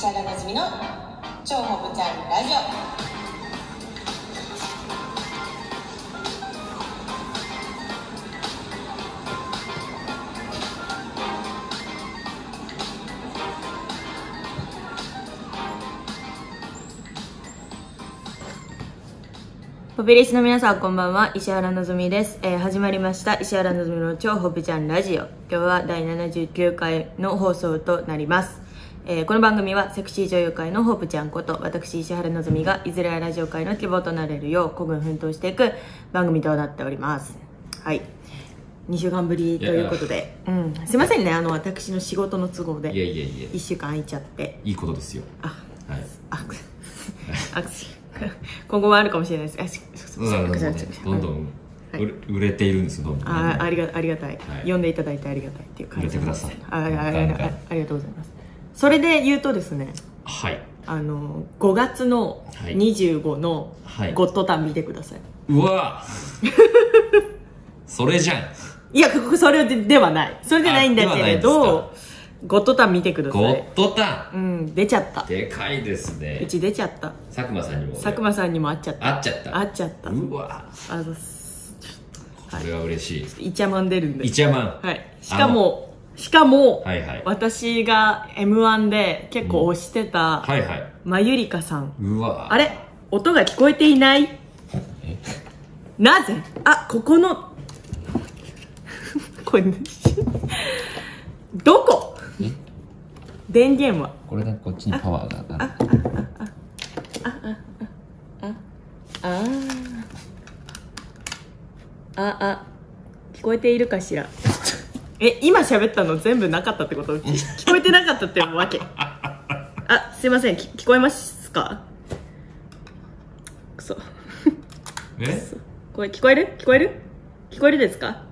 石原なずみの超ホブちゃんラジオ。 ポピリスの皆さんこんばんは、石原なずみです。始まりました石原なずみの超ホブちゃんラジオ。今日は第79回の放送となります。この番組はセクシー女優界のホブちゃんこと私石原なずみがいずれはラジオ界の希望となれるよう孤軍奮闘していく番組となっております。はい、2週間ぶりということで、すいませんね、私の仕事の都合で1週間空いちゃって。 いいことですよ。 今後もあるかもしれないです。 どんどん売れているんですよ。 ありがたい、呼んでいただいてありがたいっていう感じです。ありがとうございます。それで言うとですね、 はい、 5月の25のゴッドタン見てください。 うわそれじゃん。 いや、それではない、それでないんだけれど、ゴッドタン見てください。 ゴッドタン、 出ちゃった。 でかいですね。 うち出ちゃった。 佐久間さんにも。 佐久間さんにも会っちゃった。 うわこれは嬉しい。 イチャマン出るんで。 イチャマン。 はい。しかも、 私が M1 で結構推してたマユリカさん。 うわあれ、音が聞こえていない。なぜ？ここのこれどこ？電源はこれだ。こっちにパワーが聞こえているかしら。今喋ったの全部なかったってこと？聞こえてなかったってわけ？すいません、聞こえますか？くそ。これ聞こえるですか？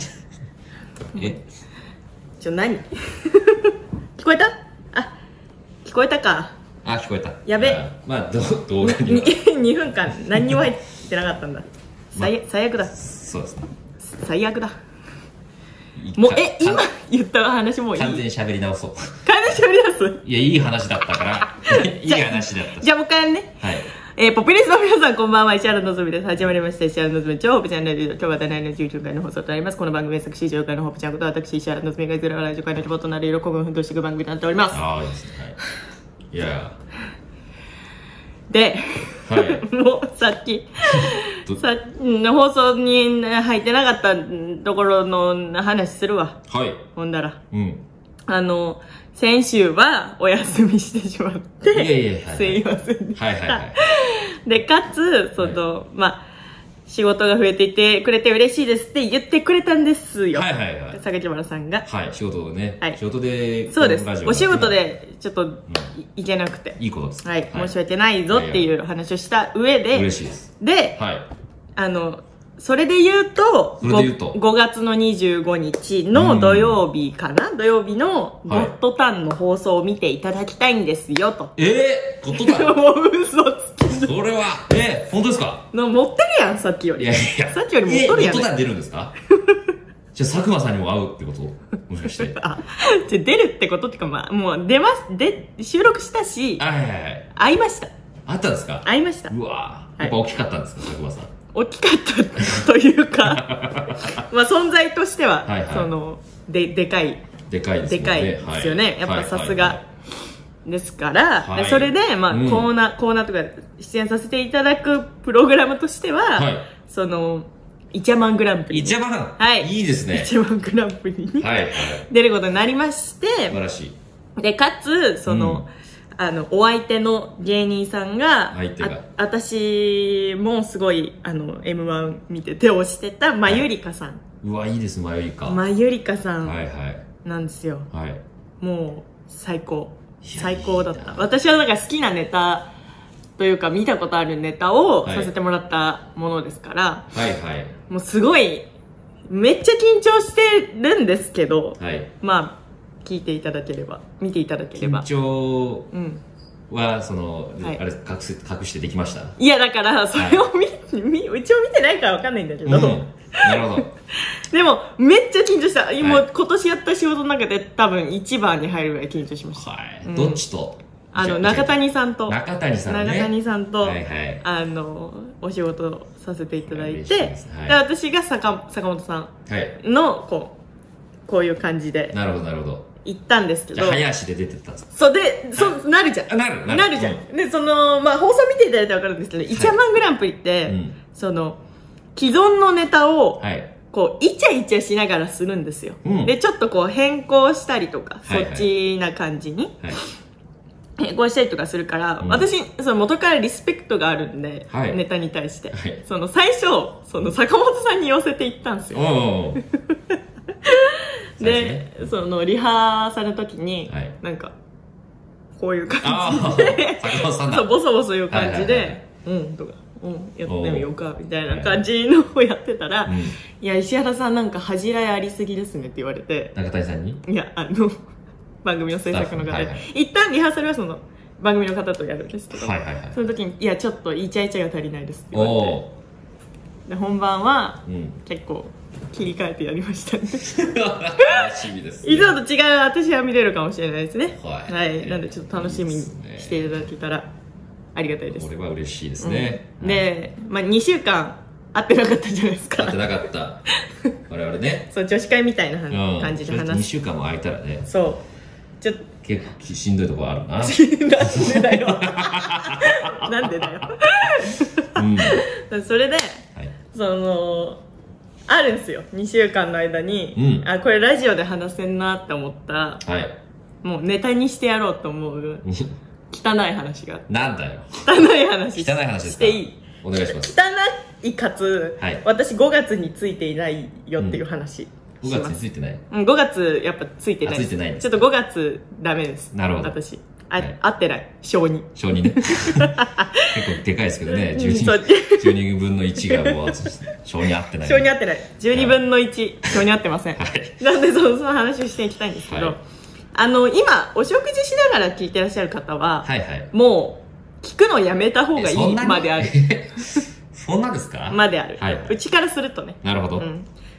何？聞こえた？聞こえたか。 聞こえた。 やべ。 まあ動画に 2分間何にも入ってなかったんだ。最悪だ。 そうですね。 最悪だ。もう今言った話もういい。 完全に喋り直そう。 完全に喋り直す。 いや、いい話だったからいい話だった。 じゃあもう一回ね。 はい。 ポピリスの皆さんこんばんは、石原のぞみです。始まりました石原のぞみ超ホブちゃんラジオ。今日は第79回の放送となります。この番組はセクシー女優界のホブちゃんこと私石原のぞみがいずれはラジオ界の希望となる色孤軍奮闘していく番組となっております。 いいですね。いやで、もうさっき放送に入ってなかったところの話するわ。ほんだら、先週はお休みしてしまってすいませんでした。でかつ仕事が増えていてくれて嬉しいですって言ってくれたんですよ、榊原さんが。仕事をね、仕事で。そうです、お仕事でちょっと行けなくて、いいことです。申し訳ないぞっていう話をした上で、嬉しいです。で、それで言うと5月の25日の土曜日かな、土曜日のゴッドタンの放送を見ていただきたいんですよと。 ゴッドタンもう嘘つき。 それは本当ですか？ 持ってるやん、さっきより。さっきより持っとるやん。 ゴッドタン出るんですか？じゃあ佐久間さんにも会うってこと？もしかして出るってことっていうか、もう出ますで収録したし、会いました。 会ったんですか？ 会いました。 うわやっぱ大きかったんですか、佐久間さん？ 大きかったというか存在としてはでかいですよね、やっぱさすがですから。それでコーナーとか出演させていただくプログラムとしては、イチャマングランプリ、 イチャマン、いいですね。 イチャマングランプリに出ることになりまして、 素晴らしい。 でかつお相手の芸人さんが、私もすごいM1 見てて推してたマユリカさん。 うわいいです、マユリカ。 マユリカさんなんですよ。もう最高だった。私は好きなネタというか見たことあるネタをさせてもらったものですから、もうすごいめっちゃ緊張してるんですけど、聞いていただければ、見ていただければ。緊張はあれ隠してできました？ いやだからそれをうちを見てないから分かんないんだけど、 なるほど。 でもめっちゃ緊張した。もう今年やった仕事の中で多分一番に入るぐらい緊張しました。 どっちと中谷さんと、 中谷さんね。 中谷さんと、 はいはい、 お仕事させていただいて、 はい、 で私が坂本さんの、こういう感じで。 なるほど、なるほど。 行ったんですけど。 早足で出てったんですか？ そうで、なるじゃん。なるじゃん。で、放送見ていただいたら分かるんですけど、イチャマングランプリって、既存のネタを、イチャイチャしながらするんですよ。で、ちょっと変更したりとか、そっちな感じに。変更したりとかするから、私、元からリスペクトがあるんで、ネタに対して。最初、坂本さんに寄せていったんですよ。で、リハーサルの時に、なんか、こういう感じで、そう、ボソボソいう感じで、とか、やってみようか、みたいな感じのをやってたら、いや、石原さんなんか恥じらいありすぎですねって言われて、 中谷さんに？ いや、番組の制作の方で、一旦リハーサルは番組の方とやるんですけど、その時に、いや、ちょっとイチャイチャが足りないですって言われて、で、本番は、結構、切り替えてやりましたね。 楽しみですね。 いつもと違う私は見れるかもしれないですね。はい。なんでちょっと楽しみにしていただけたらありがたいです。 これは嬉しいですね。 で、2週間会ってなかったじゃないですか。 会ってなかった。我々ね。 そう、女子会みたいな感じで話す。 2週間も空いたらね。 そう。結構しんどいところあるな。 なんでだよ。なんでだよ。それで、あるんですよ、2週間の間に、これラジオで話せんなって思った、もうネタにしてやろうと思う汚い話が。 なんだよ。 汚い話していい？ お願いします。 汚いかつ、私5月についていないよっていう話。 5月についてない ？5月やっぱついてない。 ついてない。 ちょっと5月ダメです。 なるほど。 私。合ってない。小2。 小2ね。結構でかいですけどね。12分の1がもう小2合ってない。 小2合ってない。12分の1、小2合ってません。なんでその話をしていきたいんですけど、今、お食事しながら聞いてらっしゃる方は、もう、聞くのやめた方がいいまである。 そんなですか？ まである。うちからするとね。 なるほど。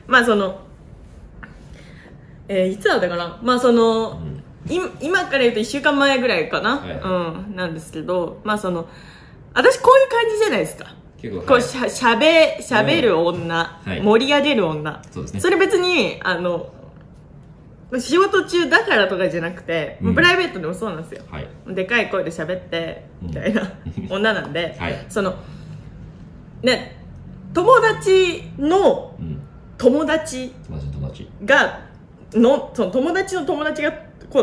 いつだったかな、今から言うと1週間前ぐらいかな、なんですけど、私こういう感じじゃないですか。こうしゃべる女、盛り上げる女。それ別に仕事中だからとかじゃなくて、プライベートでもそうなんですよ。でかい声で喋ってみたいな女なんで、ね、友達の友達が友達の友達が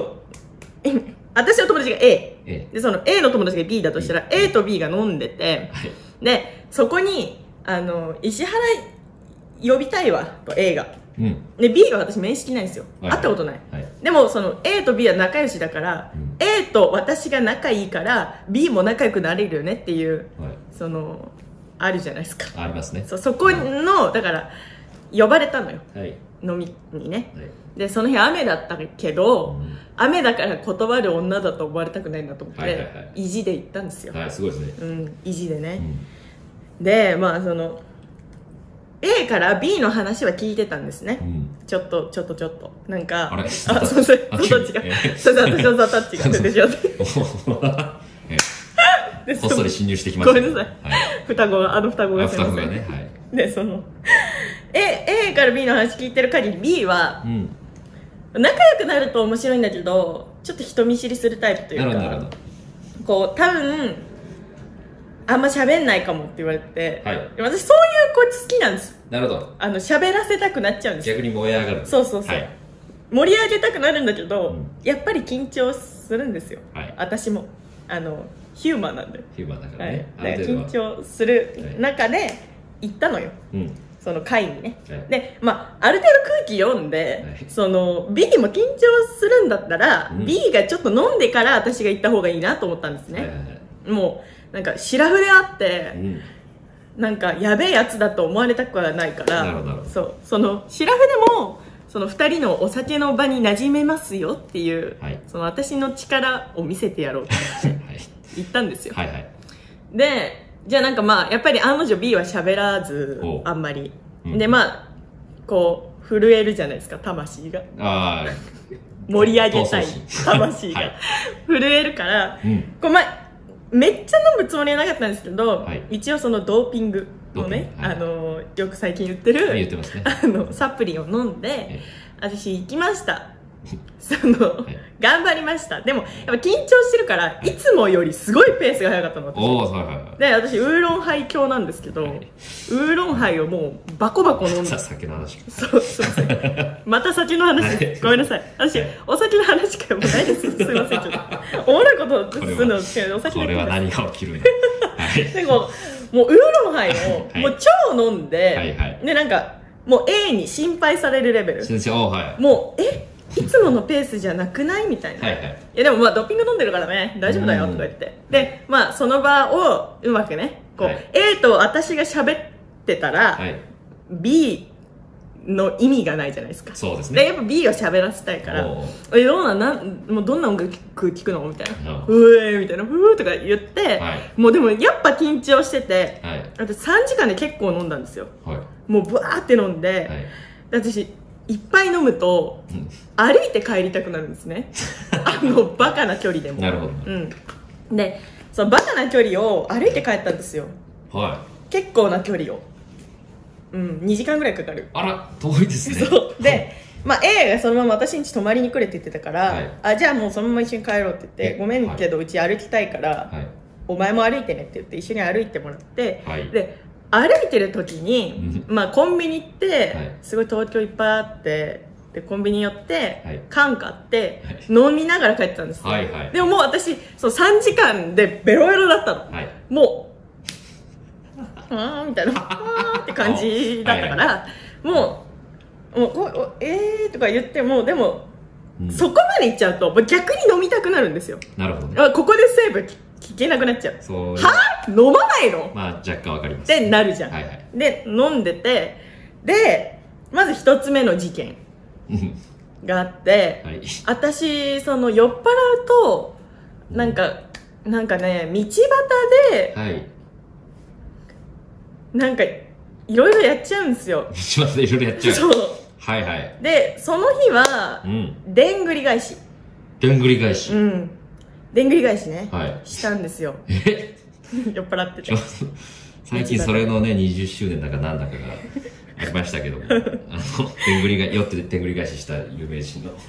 私の友達が A で、その A の友達が B だとしたら、A と B が飲んでて、でそこに石原呼びたいわと A が、で B は私面識ないんですよ、会ったことない、でもその A と B は仲良しだから、A と私が仲いいから B も仲良くなれるよねっていう、あるじゃないですか。 ありますね。 そこのだから呼ばれたのよ、飲みにね、でその日雨だったけど、雨だから断る女だと思われたくないなと思って、意地で行ったんですよ。 すごいですね。 意地でね、でA から B の話は聞いてたんですね、ちょっとなんか、そうそっちが私のザタッチが出てしまってこっそり侵入してきました。 ごめんなさい、双子がすいません。でA から B の話聞いてる限り B は、仲良くなると面白いんだけど、ちょっと人見知りするタイプというか、多分あんま喋んないかもって言われて、私そういう子好きなんです。 なるほど。 喋らせたくなっちゃうんです。 逆に燃え上がる。 そう、盛り上げたくなるんだけど、やっぱり緊張するんですよ、私もヒューマンなんで。 ヒューマンだからね。 だから緊張する中で行ったのよ、その会にね、である程度空気読んで、B も緊張するんだったら、B がちょっと飲んでから私が行った方がいいなと思ったんですね。もうなんかシラフであって、なんかやべえやつだと思われたくはないから、そのシラフでもその2人のお酒の場に馴染めますよっていう、その私の力を見せてやろうと思って行ったんですよ。でじゃあなんかやっぱり案の定 B は喋らず、あんまり、でこう震えるじゃないですか、魂が。 盛り上げたい魂が震えるから、これめっちゃ飲むつもりはなかったんですけど、一応そのドーピングのね、よく最近言ってるサプリを飲んで、私行きました。頑張りました。でもやっぱ緊張してるから、いつもよりすごいペースが速かったの、私。で、私ウーロンハイ教なんですけど、ウーロンハイをもうバコバコ飲んで。 酒の話。 そう、すいません。また酒の話です。ごめんなさい。私、お酒の話しかもうないですよ。すいません、ちょっと。おもろいことするのですけど、お酒これは何が起きるんだ。 でもうウーロンハイをもう超飲んで、で、なんか、もう A に心配されるレベル。もう、いつものペースじゃなくないみたいな。いやでもドーピング飲んでるからね、大丈夫だよとか言って。で、その場をうまくね、こう、A と私が喋ってたら、B の意味がないじゃないですか。 そうですね。 で、やっぱ B を喋らせたいから、もうどんな音楽聴くのみたいな。うえーみたいな、ふーとか言って、もうでもやっぱ緊張してて、私3時間で結構飲んだんですよ。もうブワーって飲んで、私、いっぱい飲むと、歩いて帰りたくなるんですね。バカな距離でも。 なるほど。 で、そのバカな距離を歩いて帰ったんですよ。結構な距離を。2時間ぐらいかかる。 あら、遠いですね。 そう。で、A がそのまま私ん家泊まりに来るって言ってたから、じゃあもうそのまま一緒に帰ろうって言って、ごめんけどうち歩きたいから、お前も歩いてねって言って一緒に歩いてもらって、で、歩いてる時に、コンビニ行って、すごい東京いっぱいあって、でコンビニ寄って、缶買って、飲みながら帰ってたんですよ。でももう私、そう3時間でベロベロだったの。もう、みたいな、って感じだったから、もうとか言っても、でも、そこまで行っちゃうと、逆に飲みたくなるんですよ。 なるほど。 ここでセーブ聞けなくなっちゃう。飲まないの？ 若干わかります。 ってなるじゃん。で、飲んでて、で、まず一つ目の事件があって、私、その酔っ払うと、なんかね、道端で、なんか、いろいろやっちゃうんですよ。 道端でいろいろやっちゃう。 そう。で、その日は、でんぐり返し。 でんぐり返し。 でんぐり返しね。したんですよ。酔っ払ってて。 最近それのね、20周年だかなんだかがありましたけども、酔ってでんぐり返しした有名人の。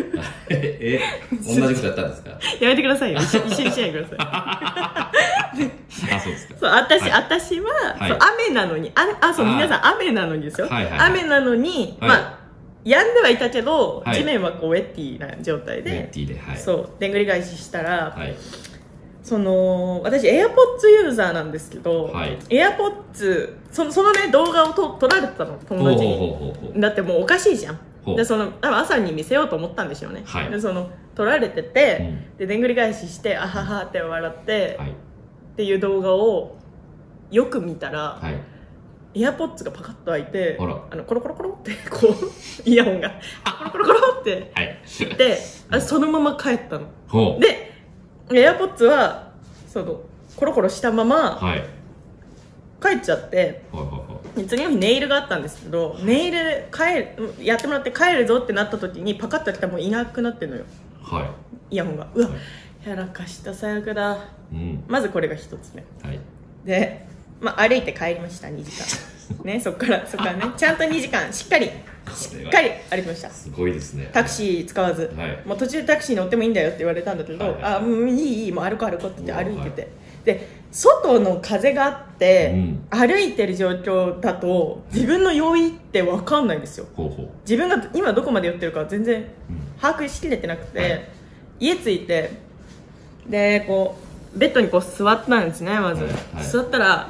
同じことやったんですか？ やめてくださいよ。一緒にしないでください。 そうですか。 そう、私は、雨なのに、皆さん雨なのにですよ。雨なのに、止んではいたけど、地面はこうウェッティな状態で、そう、でんぐり返ししたら、その、私、AirPods ユーザーなんですけど、AirPods、そのね、動画を撮られてたの、友達に。だってもうおかしいじゃん。で、多分朝に見せようと思ったんでしょうね。で、撮られてて、で、でんぐり返しして、あははって笑って、っていう動画をよく見たら、エアポッツがパカッと開いて、コロコロコロってこうイヤホンがコロコロコロってで、そのまま帰ったの。で、エアポッツはコロコロしたまま帰っちゃって、次の日ネイルがあったんですけど、ネイルやってもらって帰るぞってなった時にパカッと開けたらもういなくなってるのよ、イヤホンが。うわ、やらかした、最悪だ。まずこれが一つ目で、歩いて帰りました。2時間ね、そっからね、ちゃんと2時間しっかり歩きました。 すごいですね。 タクシー使わず、もう途中でタクシー乗ってもいいんだよって言われたんだけど、いい、もう歩こうって言って歩いてて、で、外の風があって、歩いてる状況だと自分の酔いって分かんないんですよ。自分が今どこまで酔ってるか全然把握しきれてなくて、家着いて、で、こうベッドにこう座ったんですね。まず、座ったら、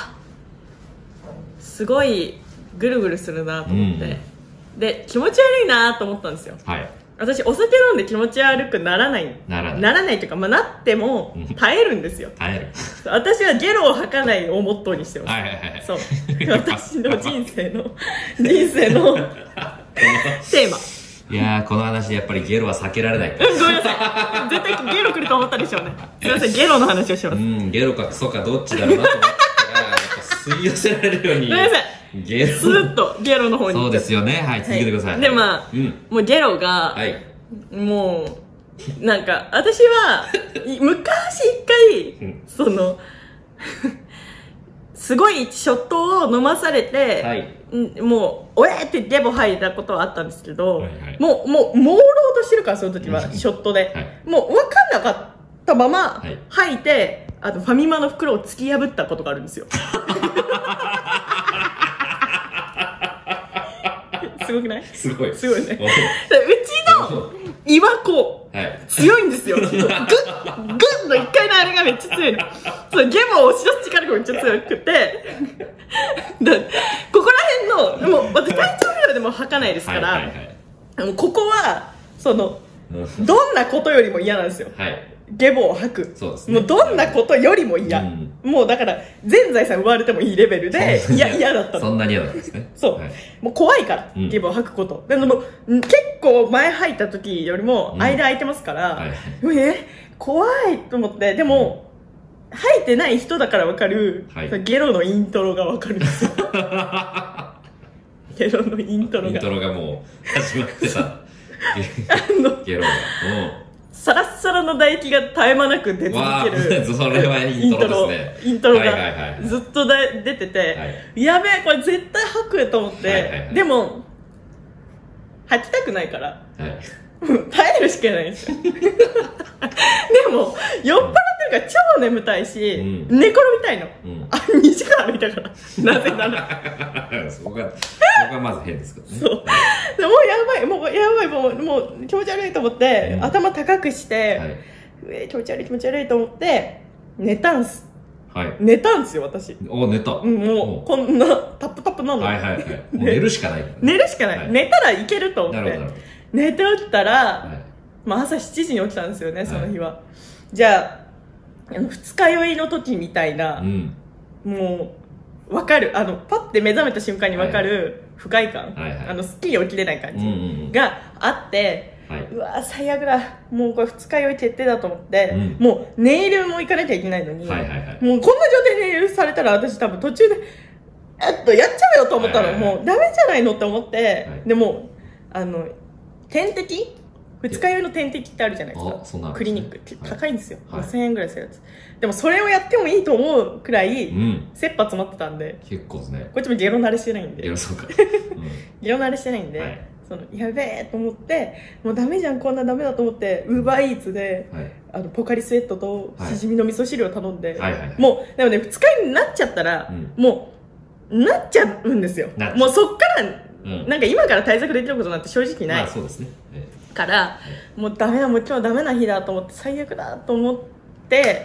すごいぐるぐるするなと思って、で、気持ち悪いなと思ったんですよ。私、お酒飲んで気持ち悪くならないというか、なっても耐えるんですよ。私はゲロを吐かないをモットーにしてます。そう、私の人生のテーマ。 いやー、この話でやっぱりゲロは避けられない。 ごめんなさい。絶対ゲロ来ると思ったでしょうね。すいません、ゲロの話をします。 ゲロかクソかどっちだろうなと思ったら、やっぱ吸い寄せられるように。 ごめんなさい。スーッとゲロの方に。 そうですよね。続けてください。 で、もうゲロが、 もうなんか私は昔一回そのすごいショットを飲まされて、はい、もう「おえ!」ってゲボ吐いたことはあったんですけど、はいはい、もう朦朧としてるからその時はショットで、はい、もう分かんなかったまま吐いて、ファミマの袋を突き破ったことがあるんですよ。すごくない？ すごい。 すごいね。うちの岩子、はい、強いんですよ。グッの一回のあれがめっちゃ強いの。そうゲボを押し出す力がめっちゃ強くて、ここら辺の、もう私体調不良でも吐かないですから、もうここはそのどんなことよりも嫌なんですよ。はい、ゲボを吐く。そうですね。もうどんなことよりも嫌。もうだから全財産奪われてもいいレベルで嫌だったの。 そんなに嫌なんですね。 そう、はい、もう怖いから、ゲボを吐くこと。でも結構前吐いた時よりも間空いてますから、怖いと思って。でも、吐いてない人だから分かる、はい、ゲロのイントロが分かるんですよ。ゲロのイントロが。 イントロがもう始まってた。ゲロが。 サラッサラの唾液が絶え間なく出続ける。 それはイントロですね。 イントロがずっと出てて、やべえ、これ絶対吐くと思って、でも、吐きたくないから、耐えるしかないんですよ。でも、酔っ払ってるから超眠たいし、寝転びたいの。2時間歩いたから、なぜなら。 そこがまず変ですけどね。 そう。もうやばい、もう気持ち悪いと思って、頭高くして、気持ち悪いと思って、寝たんす。寝たんですよ、私。 寝た。 もう、こんなタップタップなの。 寝るしかない。 寝るしかない。寝たらいけると思って。寝て起きたら、朝7時に起きたんですよね、その日は。じゃあ、二日酔いの時みたいな、もう、わかる。パッて目覚めた瞬間にわかる不快感。すっきり起きれない感じがあって、うわ最悪だ。もうこれ二日酔い決定だと思って、もうネイルも行かなきゃいけないのに、もうこんな状態でネイルされたら私多分途中で、やっちゃえよと思ったの。もうダメじゃないのって思って、でも、点滴二日酔いの点滴ってあるじゃないですか。クリニックって高いんですよ。5000円ぐらいするやつ。でもそれをやってもいいと思うくらい、切羽詰まってたんで、 結構ですね。 こっちもゲロ慣れしてないんで。 ゲロ慣れしてないんで、やべえと思って、もうダメじゃん、こんなダメだと思って、ウーバーイーツで、ポカリスエットとしじみの味噌汁を頼んで、もう、でもね、二日酔いになっちゃったら、もう、なっちゃうんですよ。もうそっから、なんか今から対策できることなんて正直ない。 そうですね。 から、もうダメだ、もう今日ダメな日だと思って、最悪だと思って、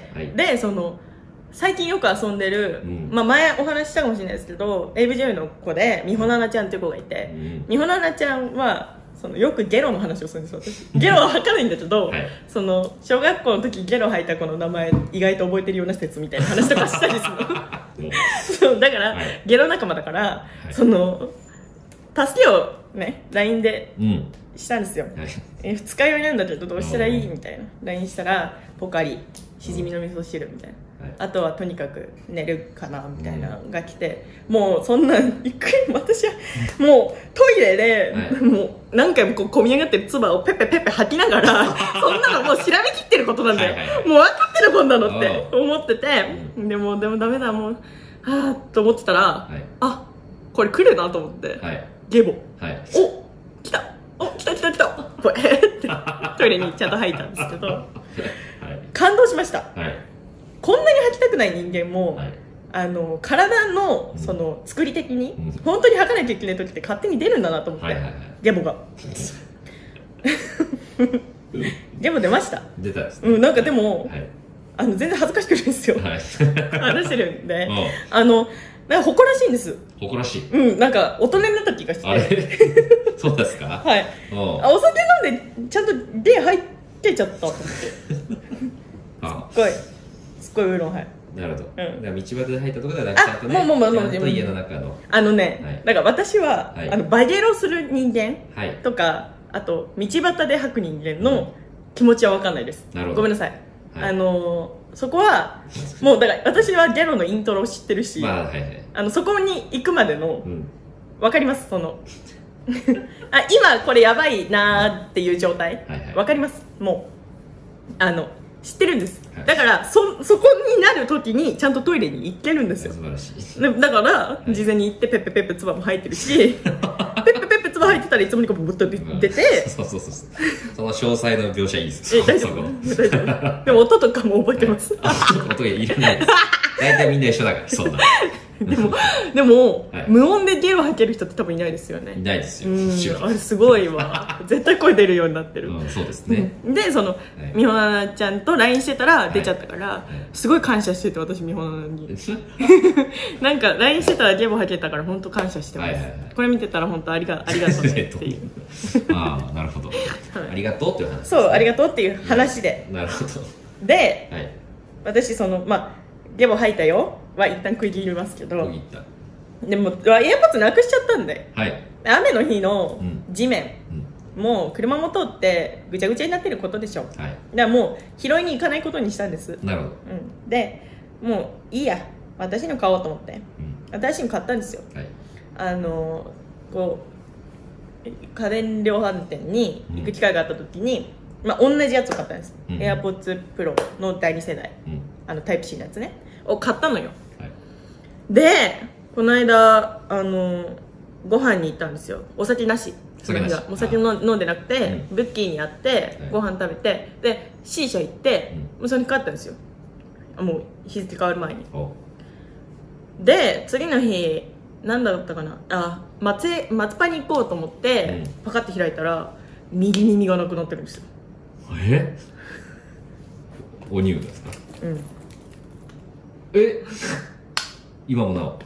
で、最近よく遊んでる、前お話ししたかもしれないですけど、AV 女優の子で、みほななちゃんっていう子がいて、みほななちゃんは、よくゲロの話をするんですよ、私。ゲロは吐かないんだけど、小学校の時ゲロ吐いた子の名前、意外と覚えてるような説みたいな話とかしたりするの。だから、ゲロ仲間だから、助けをね、LINE でしたんですよ。二日酔いなんだけどどうしたらいいみたいな。LINE したら、ポカリ、しじみの味噌汁みたいな。あとはとにかく寝るかなみたいなのが来て、もうそんなんびっくり。私はもうトイレで、もう何回も込み上がってる唾をペッペペッペ吐きながら、そんなのもう調べきってることなんだよ。もう分かってるもんなのって思ってて、でもダメだ、もうはぁと思ってたら、あ、これ来るなと思って、ゲボ、お、来たこれってトイレにちゃんと吐いたんですけど、感動しました。こんなに吐きたくない人間も、体の作り的に、本当に吐かなきゃいけない時って勝手に出るんだなと思って、ゲボがゲボ出ました。 出たですね。 なんかでも、全然恥ずかしくないですよ。話してるんで、なんか誇らしいんです。 誇らしい。 なんか大人になった気がして。 あれそうですか。 はい。お酒飲んでちゃんと出入ってちゃったと思って。すっごいウーロン、 なるほど。道端で入ったところではなくて、もう家の中の。 だから私はバゲロする人間とか、あと道端で吐く人間の気持ちは分かんないです。ごめんなさい。そこはもうだから私はゲロのイントロを知ってるし、そこに行くまでの分かります。 今これやばいなーっていう状態、わかります。もう知ってるんです、だからそこになる時にちゃんとトイレに行けるんですよ。 素晴らしい。 だから、事前に行ってペッペペッペ唾も入ってるしペッペペッペ唾入ってたらいつもにかブッと出てそうその詳細の描写いいですよ。 大丈夫でも音とかも覚えてます。 音がいらないです。大体みんな一緒だからそんな。 でも、無音でゲロ吐ける人って多分いないですよね。 いないですよ。 あれすごいわ。絶対声出るようになってる。 そうですね。 で美穂奈々ちゃんと LINE してたら出ちゃったから、すごい感謝してて、私美穂奈々になんか LINE してたらゲボ吐けたから本当感謝してます。これ見てたら本当ありがとうねっていうああ、なるほど。ありがとうっていう話。 そう、ありがとうっていう話で。 なるほど。 で、私ゲボ吐いたよは一旦区切りますけど、でもエアポッツなくしちゃったんで、雨の日の地面、もう車も通ってぐちゃぐちゃになってることでしょ、だからもう拾いに行かないことにしたんです。 なるほど、 でもういいや、私の買おうと思って、私の買ったんですよ。こう家電量販店に行く機会があった時に、同じやつを買ったんです、AirPods Pro の第2世代、タイプ C のやつねを買ったのよ、でこの間ご飯に行ったんですよ。お酒なし、お酒飲んでなくて、ブッキーに会ってご飯食べて、で C 社行って、それに帰ったんですよ。もう日付変わる前に。で次の日何だったかな、松パに行こうと思って、パカッて開いたら右耳がなくなってるんですよ。 お乳ですか？今もなお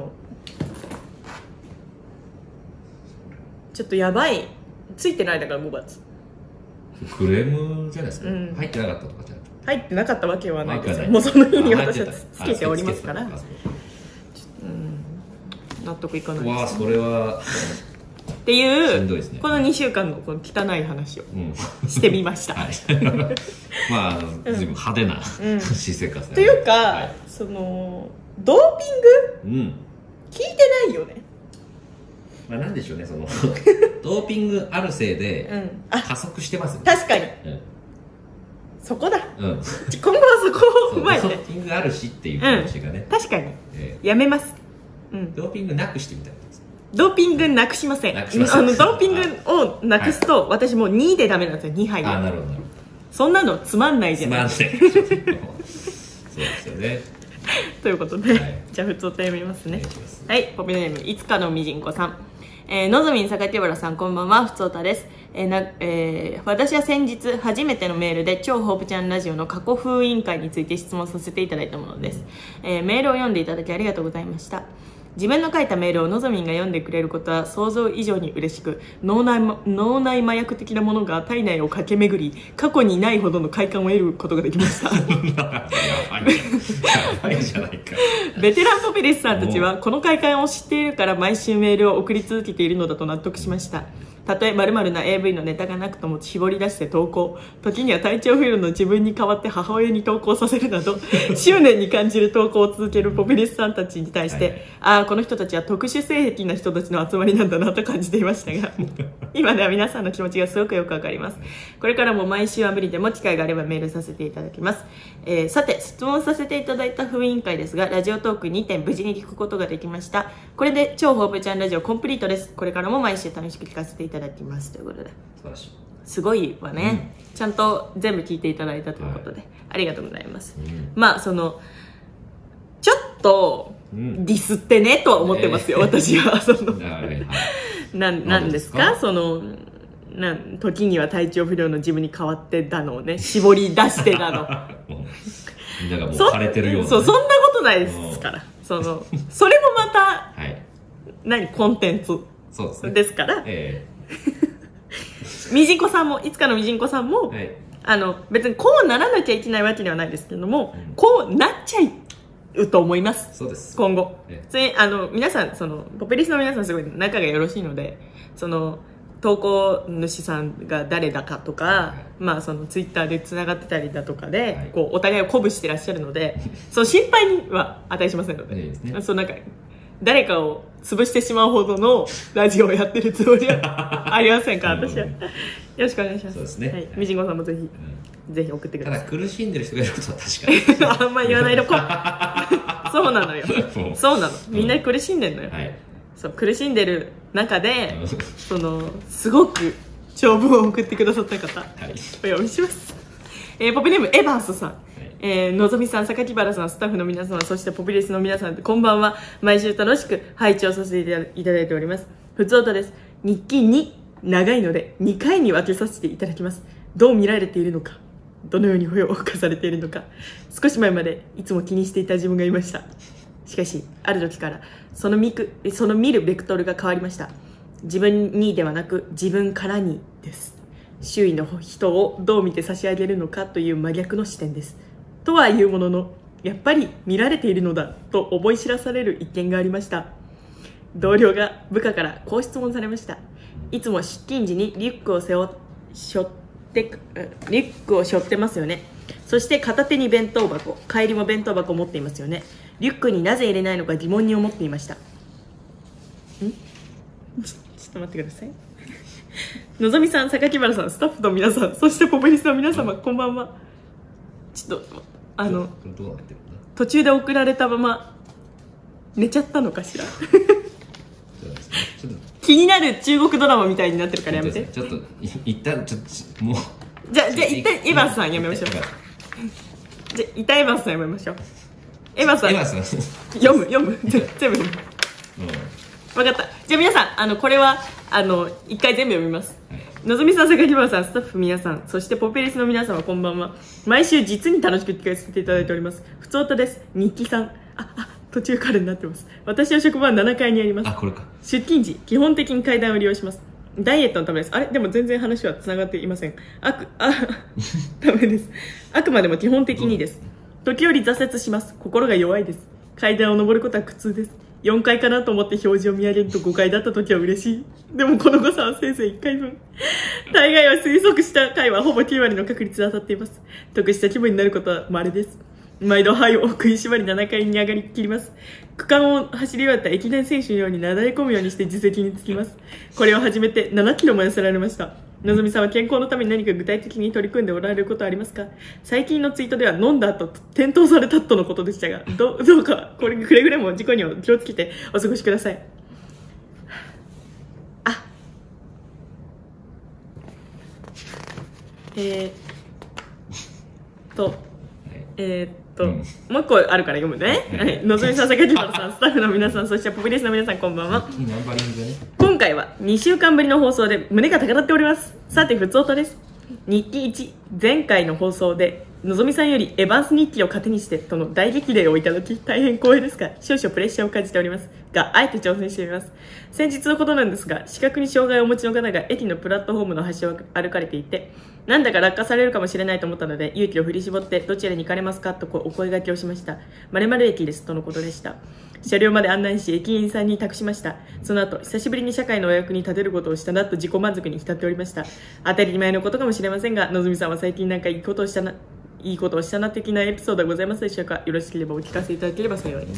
ちょっとやばい。ついてないだから5月クレームじゃないですか、入ってなかったとかじゃなくて。 入ってなかったわけはないですよ。もうその日に私はつけておりますから、納得いかないです、 わあ、それはっていう、この2週間のこの汚い話をしてみました。 随分派手な私生活というか、ドーピング聞いてないよね。 なんでしょうね、ドーピングあるせいで加速してますね。 確かにそこだ、今後はそこを踏まえて、 ドーピングあるしっていう話がね、 確かにやめます。 ドーピングなくしてみたいな。 ドーピングなくしません。ドーピングをなくすと、私もう2でダメなんですよ。2杯で。 なるほど。 そんなのつまんないじゃないですか。そうですよね。 ということで、じゃあ普通お手読みますね。はい、ポピネームいつかのみじんこさん、のぞみん榊原さん、こんばんは。ふつおたです。私は先日初めてのメールで超ホープちゃんラジオの過去封印会について質問させていただいたものです。メールを読んでいただきありがとうございました。自分の書いたメールをのぞみんが読んでくれることは想像以上に嬉しく、脳内麻薬的なものが体内を駆け巡り、過去にないほどの快感を得ることができました。やばいじゃないか。 ベテランポピリスさんたちはこの快感を知っているから毎週メールを送り続けているのだと納得しました。たとえ〇〇な AV のネタがなくとも絞り出して投稿、時には体調不良の自分に代わって母親に投稿させるなど執念に感じる投稿を続けるポピリスさんたちに対して、この人たちは特殊性癖な人たちの集まりなんだなと感じていましたが今では皆さんの気持ちがすごくよくわかります。これからも毎週は無理でも機会があればメールさせていただきます。さて質問させていただいた封印会ですが、ラジオトーク2点無事に聞くことができました。これで超ホープちゃんラジオコンプリートです。これからも毎週楽しく聞かせていただきますということで、 素晴らしい。 すごいわね、ちゃんと全部聞いていただいたということで、ありがとうございます。ちょっとディスってねとは思ってますよ、私は。なんですか、時には体調不良の自分に代わってだのをね、絞り出してだのみんながもう枯れてるような、 そんなことないですから。それもまた、コンテンツですから、みじんこさんも、いつかのみじんこさんも、別にこうならなきゃいけないわけではないですけれども、こうなっちゃうと思います。 そうです。 今後。皆さん、ポピリスの皆さんすごい仲がよろしいので、投稿主さんが誰だかとか、ツイッターでつながってたりだとかで、お互いを鼓舞してらっしゃるので、心配には値しませんので、 誰かを潰してしまうほどのラジオをやってるつもりはありませんか、私は。よろしくお願いします。 そうですね。 はい、みじんごさんもぜひ、ぜひ送ってください。 ただ苦しんでる人がいることは確かにあんま言わないのこそうなのよ。そうなの、みんな苦しんでんのよ、はい、そう苦しんでる中ですごく長文を送ってくださった方、はい、お読みします。ポピネームエヴァンスさん、のぞみさん、榊原さん、スタッフの皆様、そしてポピレスの皆さん、こんばんは。毎週楽しく拝聴させていただいております。ふつおたです。日記2、長いので2回に分けさせていただきます。どう見られているのか、どのように声を課されているのか、少し前までいつも気にしていた自分がいました。しかしある時からその見るベクトルが変わりました。自分にではなく自分からにです。周囲の人をどう見て差し上げるのかという真逆の視点です。とはいうものの、やっぱり見られているのだと思い知らされる一件がありました。同僚が部下からこう質問されました。いつも出勤時にリュックを背負ってますよね。そして片手に弁当箱、帰りも弁当箱を持っていますよね。リュックになぜ入れないのか疑問に思っていました。ちょっと待ってください。のぞみさん、榊原さん、スタッフの皆さん、そしてポプリスの皆様、こんばんは。ちょっと途中で送られたまま寝ちゃったのかしら。気になる中国ドラマみたいになってるからやめて。 ちょっと一旦もうじゃあ一旦エヴァンスさんやめましょう。じゃあ一旦エヴァンスさんやめましょう。エヴァンスさん読む全部読む。分かった。じゃあ皆さん、これは一回全部読みます。のぞみさん、榊原さん、スタッフ皆さん、そしてポペリスの皆様、こんばんは。毎週実に楽しく聞かせていただいております。ふつおたです。日記さん、途中からになってます。私の職場は7階にあります。 これか。 出勤時基本的に階段を利用します。ダイエットのためです。でも全然話はつながっていません。ダメです。あくまでも基本的にです。時折挫折します。心が弱いです。階段を登ることは苦痛です。4階かなと思って表示を見上げると5階だった時は嬉しい。でもこの誤差はせいぜい1回分。大概は推測した回はほぼ9割の確率で当たっています。得した気分になることは稀です。毎度肺を食いしばり7階に上がりきります。区間を走り終わった駅伝選手のようになだれ込むようにして自責につきます。これを始めて7キロも痩せられました。のぞみさんは健康のために何か具体的に取り組んでおられることはありますか？最近のツイートでは飲んだ後転倒されたとのことでしたが、どうかくれぐれも事故には気をつけてお過ごしください。もう一個あるから読むね。のぞみさん、榊原さん、スタッフの皆さん、そしてポピレスの皆さん、こんばんは。今回は2週間ぶりの放送で胸が高鳴っております。さて、ふつおたです。日記1、前回の放送でのぞみさんよりエヴァンス日記を糧にしてとの大激励をいただき、大変光栄ですが少々プレッシャーを感じておりますが、あえて挑戦してみます。先日のことなんですが、視覚に障害をお持ちの方が駅のプラットフォームの端を歩かれていて、なんだか落下されるかもしれないと思ったので、勇気を振り絞ってどちらに行かれますかとお声掛けをしました。〇〇駅ですとのことでした。車両まで案内し、駅員さんに託しました。その後、久しぶりに社会のお役に立てることをしたなと自己満足に浸っておりました。当たり前のことかもしれませんが、のぞみさんは最近なんかいいことをしたな的なエピソードはございますでしょうか？よろしければお聞かせいただければ幸いです。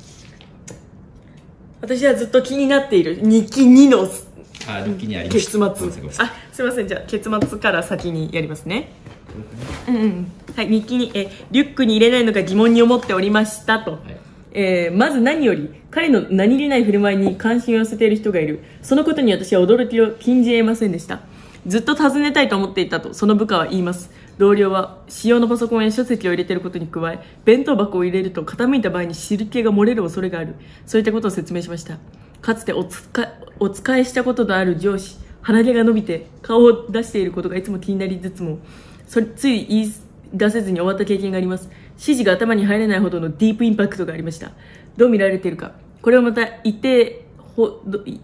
私はずっと気になっている日記2の結末。すいません。じゃあ結末から先にやりますね。はい、日記にリュックに入れないのか疑問に思っておりましたと。まず何より彼の何気ない振る舞いに関心を寄せている人がいる。そのことに私は驚きを禁じ得ませんでした。ずっと尋ねたいと思っていたとその部下は言います。同僚は使用のパソコンや書籍を入れていることに加え、弁当箱を入れると傾いた場合に汁気が漏れる恐れがある。そういったことを説明しました。かつてお使いしたことのある上司、鼻毛が伸びて顔を出していることがいつも気になりつつも、つい言い出せずに終わった経験があります。指示が頭に入れないほどのディープインパクトがありました。どう見られているか、これをまた一定ほ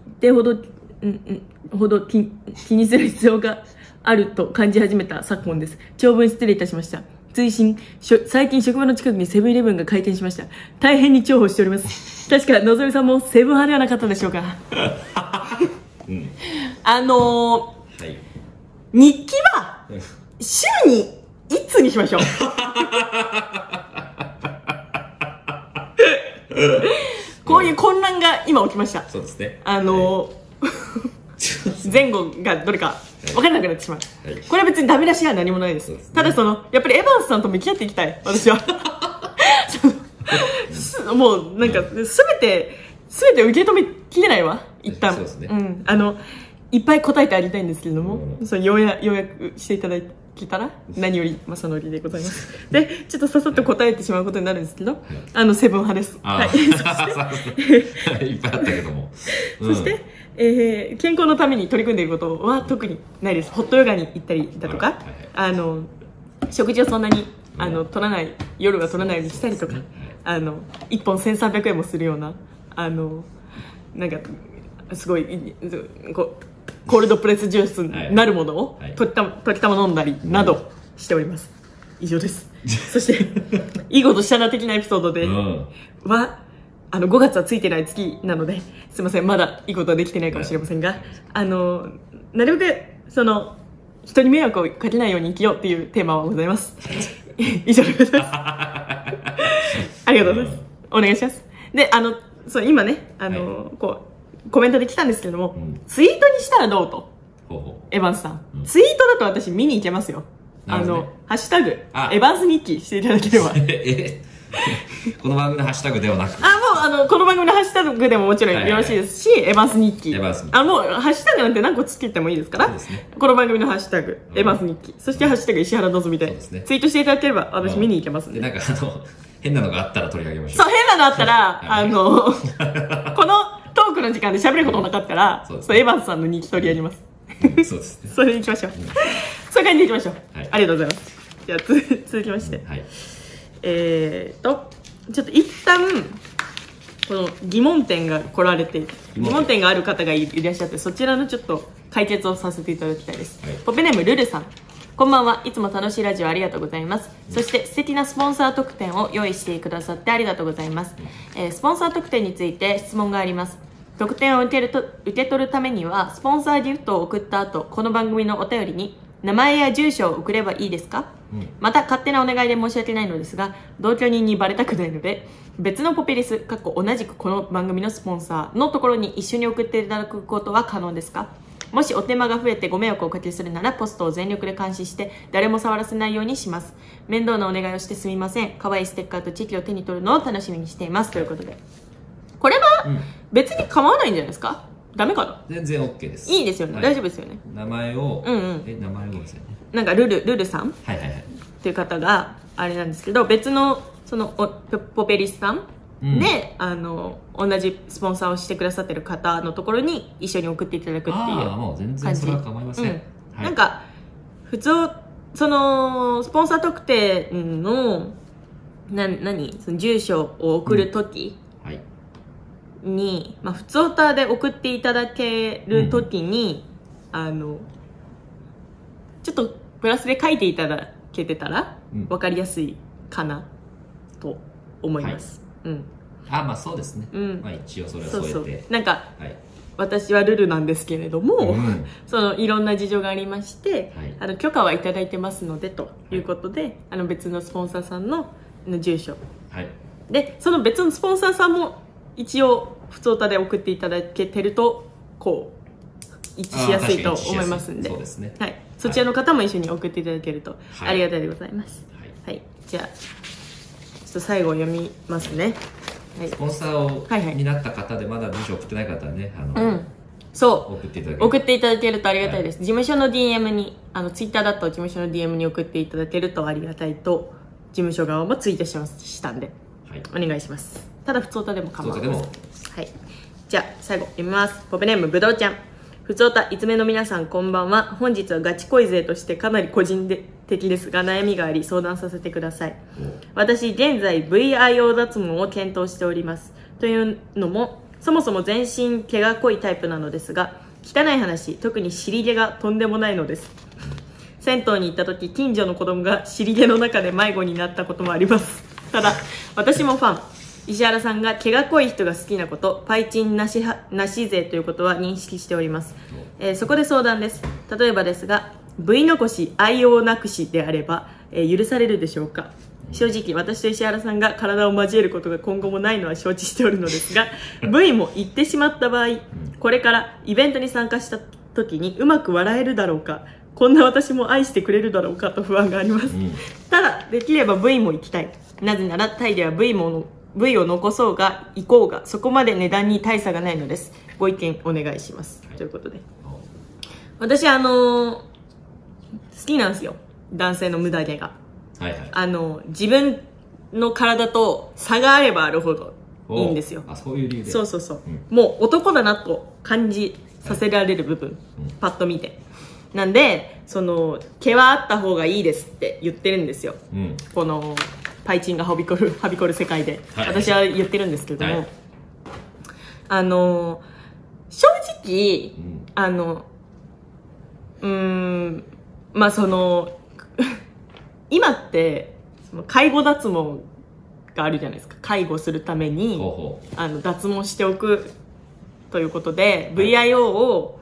ど気にする必要があると感じ始めた昨今です。長文失礼いたしました。追伸、最近職場の近くにセブンイレブンが開店しました。大変に重宝しております。確かのぞみさんもセブン派ではなかったでしょうか。日記は週に1通にしましょう。 こういう混乱が今起きました。 そうですね。 前後がどれか分からなくなってしまう。これは別にダメ出しは何もないです。ただやっぱりエヴァンスさんと向き合っていきたい、私は。もうなんか全て受け止めきれないわ、一旦。そうですね。いっぱい答えてあげたいんですけれども、ようやくしていただけたら何より正則でございます。で、ちょっとささっと答えてしまうことになるんですけど、セブン派です。はい。 いっぱいあったけども。 そして、健康のために取り組んでいることは特にないです。ホットヨガに行ったりだとか、食事をそんなに取らない、夜は取らないようにしたりとか、1本1300円もするような、なんかすごいコールドプレスジュースなるものを溶き卵飲んだりなどしております。以上です。そしていいことしたな的なエピソードでは5月はついてない月なのですいません、まだいいことはできてないかもしれませんが、なるべく人に迷惑をかけないように生きようっていうテーマはございます。以上でございます。ありがとうございます。お願いします。で、今ね、コメントで来たんですけれども、ツイートにしたらどうと。エヴァンスさん。ツイートだと私見に行けますよ。ハッシュタグ、エヴァンス日記していただければ。 この番組のハッシュタグではなく、 もうこの番組のハッシュタグでももちろんよろしいですし、エヴァンス日記。もうハッシュタグなんて何個つけてもいいですから、この番組のハッシュタグ、エヴァンス日記、そしてハッシュタグ石原のぞみでツイートしていただければ私見に行けますんで。 なんか変なのがあったら取り上げましょう。 そう、変なのあったら、このトークの時間で喋ることなかったら、エヴァンスさんの日記取り上げます。 そうですね。 それに行きましょう。そういう感じで行きましょう。ありがとうございます。じゃあ続きまして。ちょっと一旦この疑問点が来られて、疑問点がある方がいらっしゃって、そちらのちょっと解決をさせていただきたいです。ポペネームルルさん、こんばんは。いつも楽しいラジオありがとうございます。そして素敵なスポンサー特典を用意してくださってありがとうございます。スポンサー特典について質問があります。特典を受け取るためにはスポンサーギフトを送った後、この番組のお便りに名前や住所を送ればいいですか？また勝手なお願いで申し訳ないのですが、同居人にバレたくないので、別のポペリス同じくこの番組のスポンサーのところに一緒に送っていただくことは可能ですか？もしお手間が増えてご迷惑をおかけするなら、ポストを全力で監視して誰も触らせないようにします。面倒なお願いをしてすみません。可愛いステッカーとチェキを手に取るのを楽しみにしています。ということで、これは別に構わないんじゃないですか？ダメかな？ 全然 OK です。 いいですよね、大丈夫ですよね。 名前を、名前をですね、 なんかルルさんっていう方があれなんですけど、別のポペリスさんで、同じスポンサーをしてくださってる方のところに一緒に送っていただくっていう感じ。 もう全然それは構いません。 なんか普通スポンサー特典のその住所を送るときに、普通オタで送っていただけるときに、ちょっとプラスで書いていただけてたら分かりやすいかなと思います。 そうですね。一応それは添えて、 なんか、私はルルなんですけれども、いろんな事情がありまして、許可はいただいてますのでということで、別のスポンサーさんの住所、でその別のスポンサーさんも一応普通歌で送っていただけてると一致しやすいと思いますんで、そちらの方も一緒に送っていただけるとありがたいでございます。じゃあちょっと最後読みますね。 スポンサーになった方でまだ住所送ってない方はね、 送っていただけるとありがたいです。事務所の DM にツイッターだと事務所の DM に送っていただけるとありがたいと事務所側もツイートしたんで、お願いします。ただ普通歌でも構わないです。じゃあ最後読みます。ポペネームぶどうちゃん、普通歌いつめの皆さんこんばんは。本日はガチ恋勢としてかなり個人的ですが悩みがあり相談させてください。私現在 VIO 脱毛を検討しております。というのもそもそも全身毛が濃いタイプなのですが、汚い話、特に尻毛がとんでもないのです。銭湯に行った時、近所の子供が尻毛の中で迷子になったこともあります。ただ私もファン、石原さんが毛が濃い人が好きなこと、パイチンなし勢ということは認識しております。そこで相談です。例えばですが V 残し愛用なくしであれば、許されるでしょうか？ 正直私と石原さんが体を交えることが今後もないのは承知しておるのですがV も言ってしまった場合、これからイベントに参加した時にうまく笑えるだろうか、こんな私も愛してくれるだろうかと不安があります、ただできれば V も行きたい。なぜならタイでは V を残そうが行こうがそこまで値段に大差がないのです。ご意見お願いします、ということで、私好きなんですよ、男性の無駄毛が。自分の体と差があればあるほどいいんですよ。 そういう理由で。 そうそうそう、もう男だなと感じさせられる部分、パッと見て。なんで毛はあった方がいいですって言ってるんですよ、このパイチンがはびこる世界で、私は言ってるんですけども、正直まあ今って介護脱毛があるじゃないですか。介護するために脱毛しておくということで、VIO を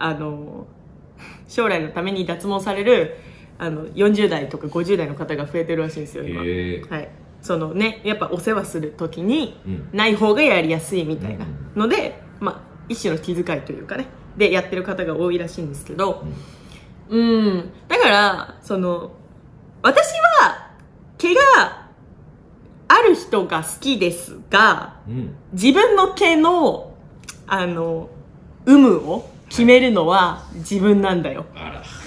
将来のために脱毛される40代とか50代の方が増えてるらしいんですよ今。やっぱお世話する時にない方がやりやすいみたいなので、一種の気遣いというかねでやってる方が多いらしいんですけど、だから私は毛がある人が好きですが、自分の毛の有無を決めるのは自分なんだよ。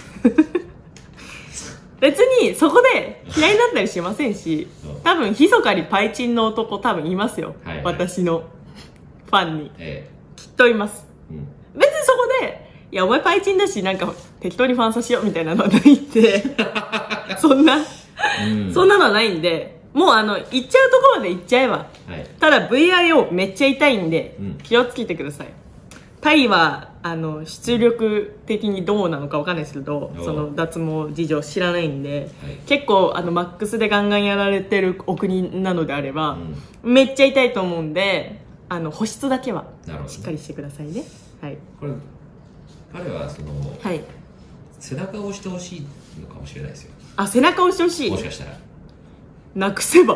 別にそこで嫌いになったりしませんし、多分密かにパイチンの男多分いますよ、私のファンに、きっといます、別にそこでいやお前パイチンだしなんか適当にファンさしようみたいなのはないんでそんなのはないんで、もう行っちゃうところまで行っちゃえば、ただ VIO めっちゃ痛いんで、気をつけてください。タイは出力的にどうなのかわかんないですけど、脱毛事情知らないんで、結構マックスでガンガンやられてるお国なのであれば、めっちゃ痛いと思うんで保湿だけはしっかりしてくださいね。 これ彼は背中を押してほしいのかもしれないですよ。背中押してほしい。もしかしたらなくせば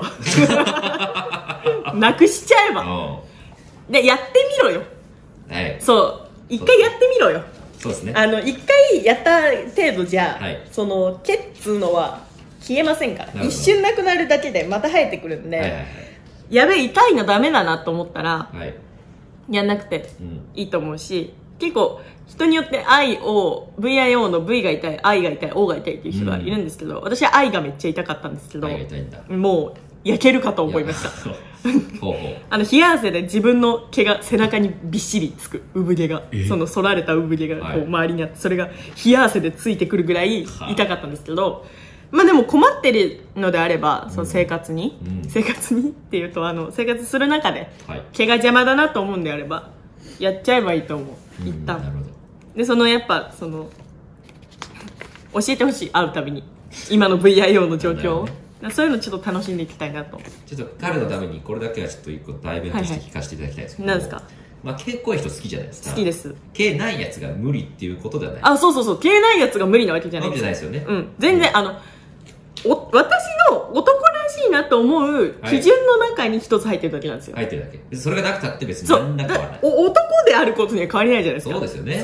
なくしちゃえばでやってみろよ。そう一回やってみろよ。 そうですね。 一回やった程度じゃ、毛っつうのは消えませんから。一瞬なくなるだけでまた生えてくるんで、やべえ痛いのダメだなと思ったら、やんなくていいと思うし、結構人によって VIO の V が痛い I が痛い O が痛いっていう人がいるんですけど、私は I がめっちゃ痛かったんですけど、もう焼けるかと思いました。冷や汗で自分の毛が背中にびっしりつく、産毛が、反られた産毛がこう周りにあって、それが冷や汗でついてくるぐらい痛かったんですけど、でも困ってるのであれば、生活にっていうと生活する中で毛が邪魔だなと思うんであればやっちゃえばいいと思う。一旦でやっぱ教えてほしい、会うたびに今の VIO の状況を、そういうのちょっと楽しんでいきたいなと。 ちょっと彼のためにこれだけはちょっと一個代弁として聞かせていただきたいんですけど、 何ですか？ 毛濃い人好きじゃないですか。 好きです。 毛ないやつが無理っていうことではない。 そう毛ないやつが無理なわけじゃないですよね。 全然私の男らしいなと思う基準の中に一つ入ってるだけなんですよ。 入ってるだけ。それがなくたって別に何ら変わらない。 男であることには変わりないじゃないですか。 そうですよね。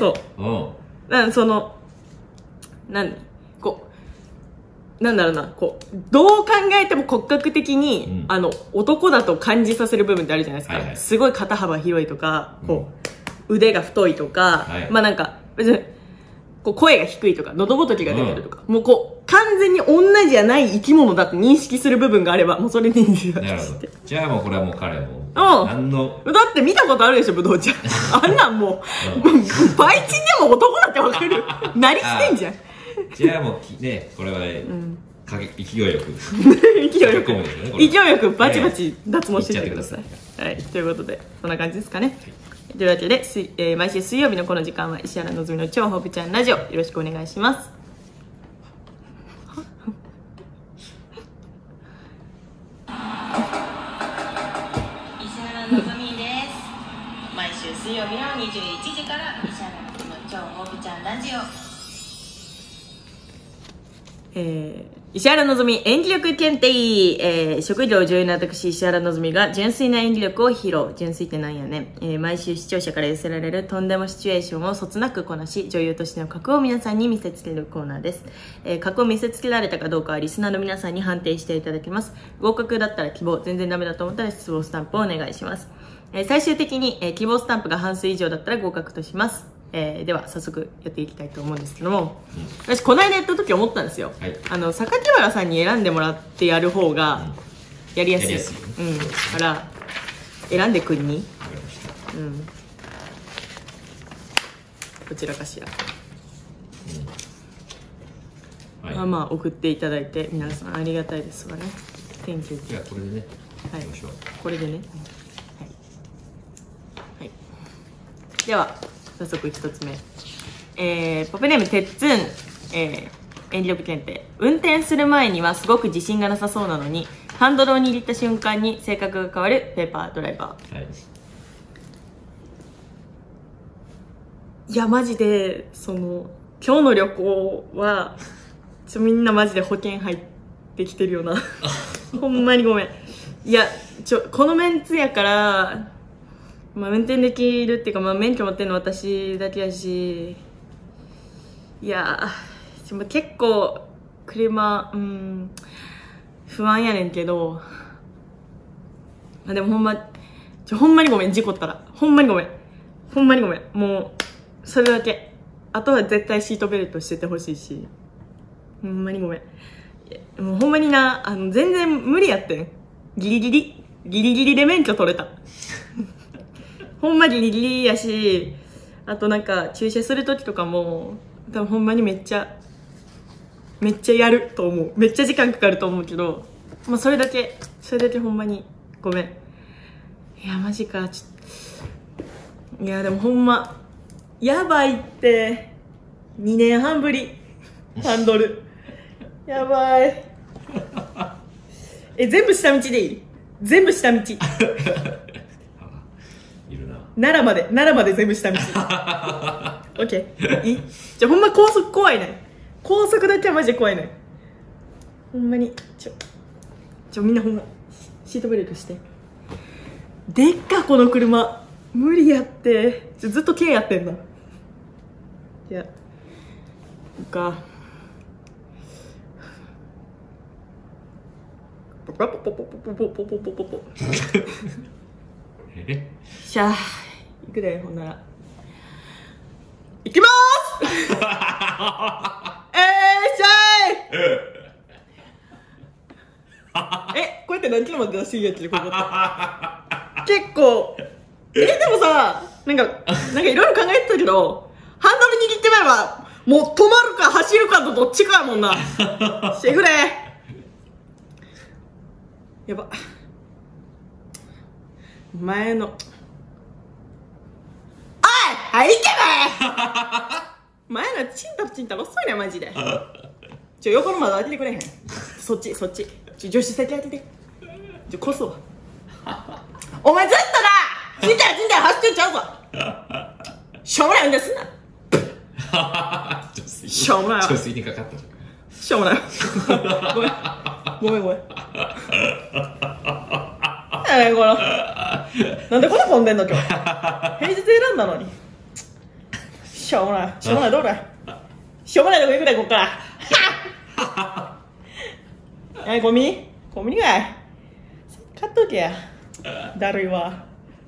なんだろうな、どう考えても骨格的に、男だと感じさせる部分ってあるじゃないですか。すごい肩幅広いとか、腕が太いとか、なんか別に声が低いとか喉仏が出てるとか、もう完全に女じゃない生き物だと認識する部分があればもうそれでいいんですよ。 なるほど。じゃあもうこれはもう彼もだって見たことあるでしょ、ブドウちゃん。あんなんもうバイチンでも男だってわかるなりしてんじゃん。 じゃあもうね、これはね、勢いよく勢いよくバチバチ脱毛していってください。はい、ということでそんな感じですかね。というわけで、毎週水曜日のこの時間は石原のぞみの超ホープちゃんラジオ、よろしくお願いします。 石原のぞみです。毎週水曜日の21時から石原のぞみの超ホープちゃんラジオ。 石原のぞみ演技力検定、職業女優の私石原のぞみが純粋な演技力を披露。純粋ってなんやね、毎週視聴者から寄せられるとんでもシチュエーションをそつなくこなし、女優としての格を皆さんに見せつけるコーナーです。格を見せつけられたかどうかはリスナーの皆さんに判定していただきます。合格だったら希望、全然ダメだと思ったら失望スタンプをお願いします。最終的に、希望スタンプが半数以上だったら合格とします。では早速やっていきたいと思うんですけども、私この間やった時思ったんですよ、はい、榊原さんに選んでもらってやる方がやりやすい、から選んでくんに、こちらかしら、まあ送っていただいて皆さんありがたいですわね。Thank you。 じゃあこれでね、 はい、これでね、はい、では早速1つ目、ポップネームてっつん、演技力検定。運転する前にはすごく自信がなさそうなのにハンドルを握った瞬間に性格が変わるペーパードライバー、はい、いやマジでその今日の旅行はみんなマジで保険入ってきてるよなほんまにごめん。いやこのメンツやからまあ運転できるっていうか、まあ、免許持ってるの私だけやし、いや結構車不安やねんけど、でもほんまにごめん、事故ったらほんまにごめん、もうそれだけ。あとは絶対シートベルトしててほしいし、ほんまにごめん。もうほんまにな、全然無理やってん。ギリギリで免許取れたほんまギリギリやし、あとなんか駐車する時とかも多分ほんまにめっちゃやると思う。めっちゃ時間かかると思うけど、まあ、それだけほんまにごめん。いやマジか、いやでもほんまやばいって。2年半ぶりハンドルやばい全部下道でいい？全部下道奈良まで全部下道オッケー、いい？じゃあほんま高速怖いね。高速だけはマジで怖いね。ほんまにみんなほんまシートベルトして。でっかこの車無理やって。ずっと軽やってんだ。いやかポポポポポポポポポポポポしゃあ行くで。ほんなら行きまーすしゃいこうやって何キロまで出していいやつでここって結構でもさなんかいろいろ考えてたけど、ハンドル握ってまえばもう止まるか走るかとどっちかやもんなしてくれ。やば、前のはい、行けば前のチンタ遅いねマジで。横の窓開けてくれへん？そっち助手席開けて。こそお前ずっとなちんたら走ってんちゃうぞしょうもない運転すんなしょうもない助手席にかかった。 しょうもないごめんこのなんでこんな混んでんの今日平日選んだのに。しょうもないどうだい。しょうもないとこ行くでこっからゴミかい買っとけや。だるいわ。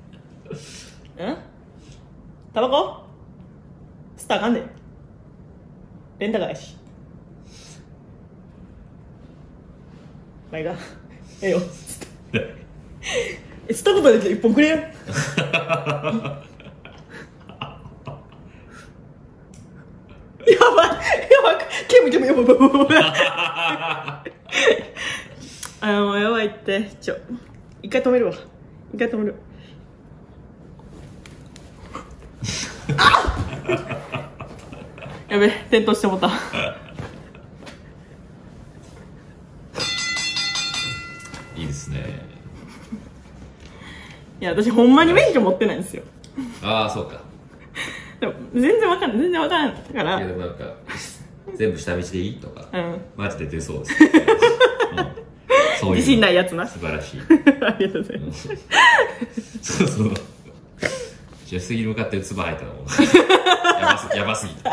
タバコ吸ったらあかんで。レンタカーやし。まあいいか。ええよ。吸ったことないけど1本くれよ。やばいケムやばいもうやばいって。一回止めるわ。やべ転倒してもったいいですね。 いや私ほんまに免許持ってないんですよ。 ああそうか。 でも全然わかんないから。 いやでもなんか全部下道でいいとか、マジで出そうです。そういう自信ないやつな。 素晴らしい。 ありがとうございます。 そうそう。助手席に向かって唾吐いたのもやばすぎた。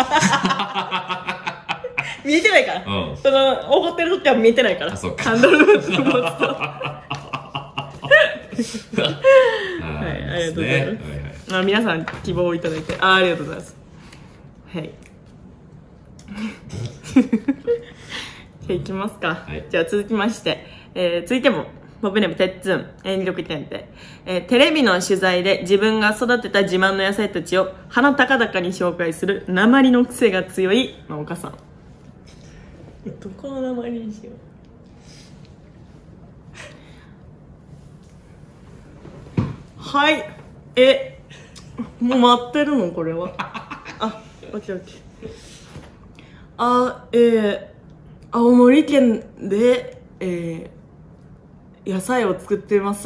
見えてないから。その怒ってる時は見えてないから。 そうか。 ハンドル持つと。はい、ありがとうございます。皆さん希望をいただいてありがとうございます。はい。じゃあいきますか。じゃあ続きまして、続いてもボブネームてっつん26点で、テレビの取材で自分が育てた自慢の野菜たちを鼻高々に紹介する訛りの癖が強い農家さん。どこの訛りにしよう。はい。もう待ってるのこれは。あ、オッケーオッケー。青森県で、野菜を作っています。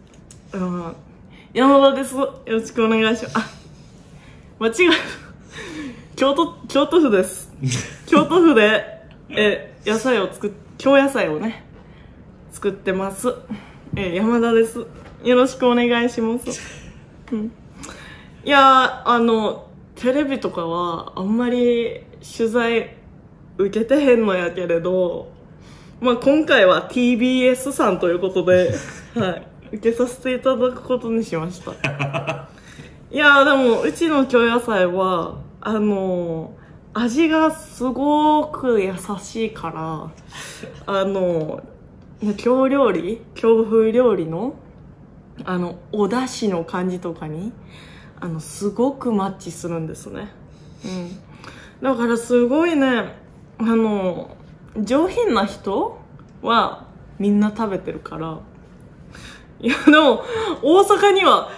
山田です。よろしくお願いします。あ、間違えた。京都府です。京都府で、京野菜をね、作ってます。山田です。よろしくお願いします。いやテレビとかはあんまり取材受けてへんのやけれど、まあ今回は TBS さんということで、はい、受けさせていただくことにしました。いやでもうちの京野菜は味がすごく優しいから京風料理のお出汁の感じとかにすごくマッチするんですね。だからすごいね上品な人はみんな食べてるから。いやでも大阪には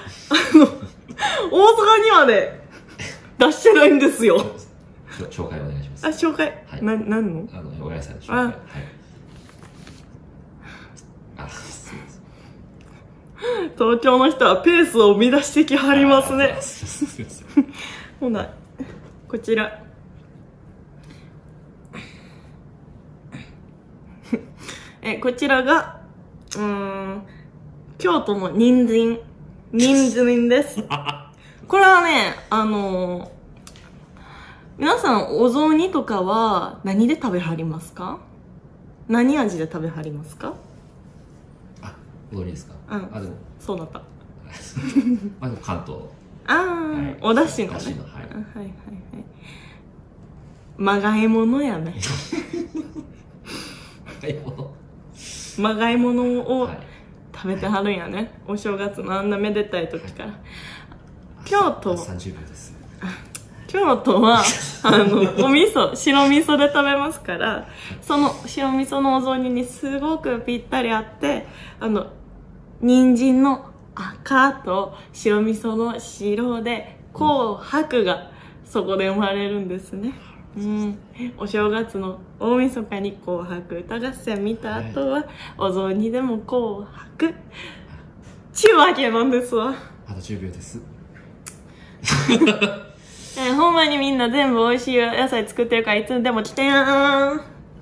ね出してないんですよ。 紹介お願いします。 紹介、はい、何のお野菜の紹介。はい。すみません。 東京の人はペースを乱してきはりますね。ほなこちらこちらが京都の人参です。これはね皆さんお雑煮とかは何で食べはりますか？何味で食べはりますか？ お雑煮ですか？でもそうだった。 でも関東。 お出汁のね。はいはいはい。まがいものやね。まがいものを食べてはるんやね。お正月のあんなめでたい時から。京都 30秒です。 京都はお味噌白味噌で食べますから、その白味噌のお雑煮にすごくぴったりあって、人参の赤と白味噌の白で紅白がそこで生まれるんですね。お正月の大晦日に紅白歌合戦見た後は、お雑煮でも紅白ちゅうわけなんですわ。 あと10秒です。 ほんまにみんな全部美味しい野菜作ってるからいつでも来てやーん。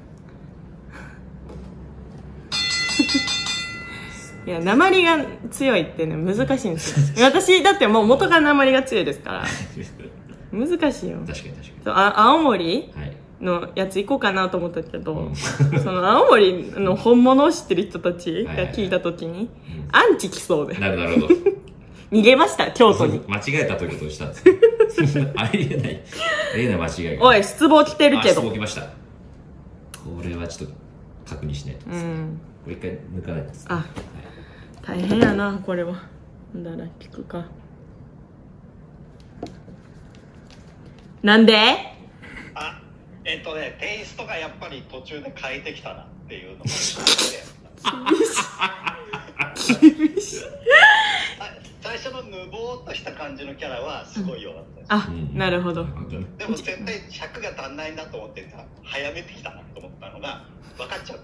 いや、訛りが強いってね、難しいんですよ。私、だってもう元が訛りが強いですから。難しいよ。 確かに。 青森のやつ行こうかなと思ったけど、その青森の本物を知ってる人たちが聞いたときに、アンチ来そうで。 なるほど。 逃げました、京都に。 間違えたということをしたんですよ。ありえない間違いが。 おい、失望来てるけど。 失望来ました。これはちょっと確認しないとですね。これ一回抜かないとですね。 大変やな、これは。だから聞くか。なんで？ テイストがやっぱり途中で変えてきたなっていうのが厳しい。 最初のぬぼーっとした感じのキャラはすごい良かったです。 なるほど。 でも絶対尺が足んないなと思って早めてきたなと思ったのが分かっちゃって。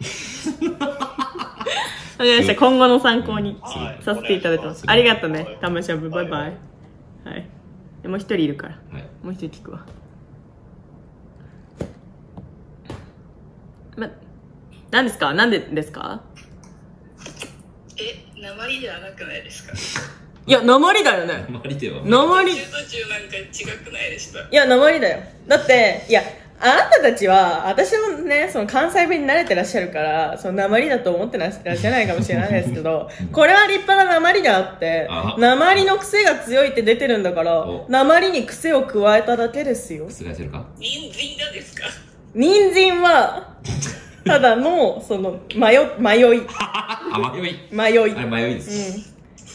わかりました。今後の参考にさせていただいてます。ありがとうね、たましゃぶ。バイバイ。はい。もう一人いるから。もう一人聞くわ。 何ですか？なんでですか？ 鉛ではなくないですか？ いや、鉛だよね。 鉛では。 鉛。 途中なんか違くないでした？ いや、鉛だよ。だって、いや、あなたたちは、私のね、その関西弁に慣れてらっしゃるから、その鉛だと思ってらっしゃらないかもしれないですけど、これは立派な鉛であって、鉛の癖が強いって出てるんだから、鉛に癖を加えただけですよ。 覆せるか？ 人参がですか？ 人参は、ただの、その、迷い。 あ、迷い。あれ迷いです。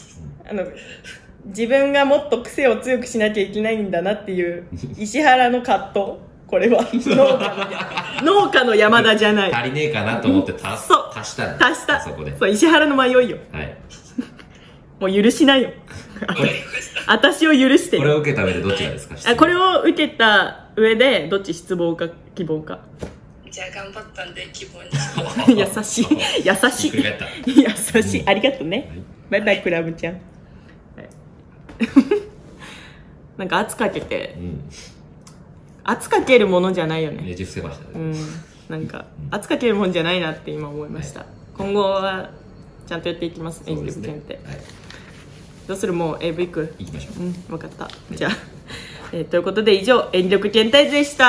自分がもっと癖を強くしなきゃいけないんだなっていう石原の葛藤。これは農家の山田じゃない。 足りねえかなと思って足したそこで。そう、石原の迷いよ。はい。もう許しないよ。私を許して。 これを受けた上でどっちがですか？ これを受けた上でどっち失望か希望か。 じゃあ頑張ったんで希望に優しい優しい、ありがとうね、バイバイクラブちゃん。なんか圧かけて、圧かけるものじゃないよね。 ねじ伏せましたね。 なんか圧かけるもんじゃないなって今思いました。今後はちゃんとやっていきます。演力検定。どうする？もう AV 行く？ 行きましょう。 分かった。じゃあということで以上演力検定でした。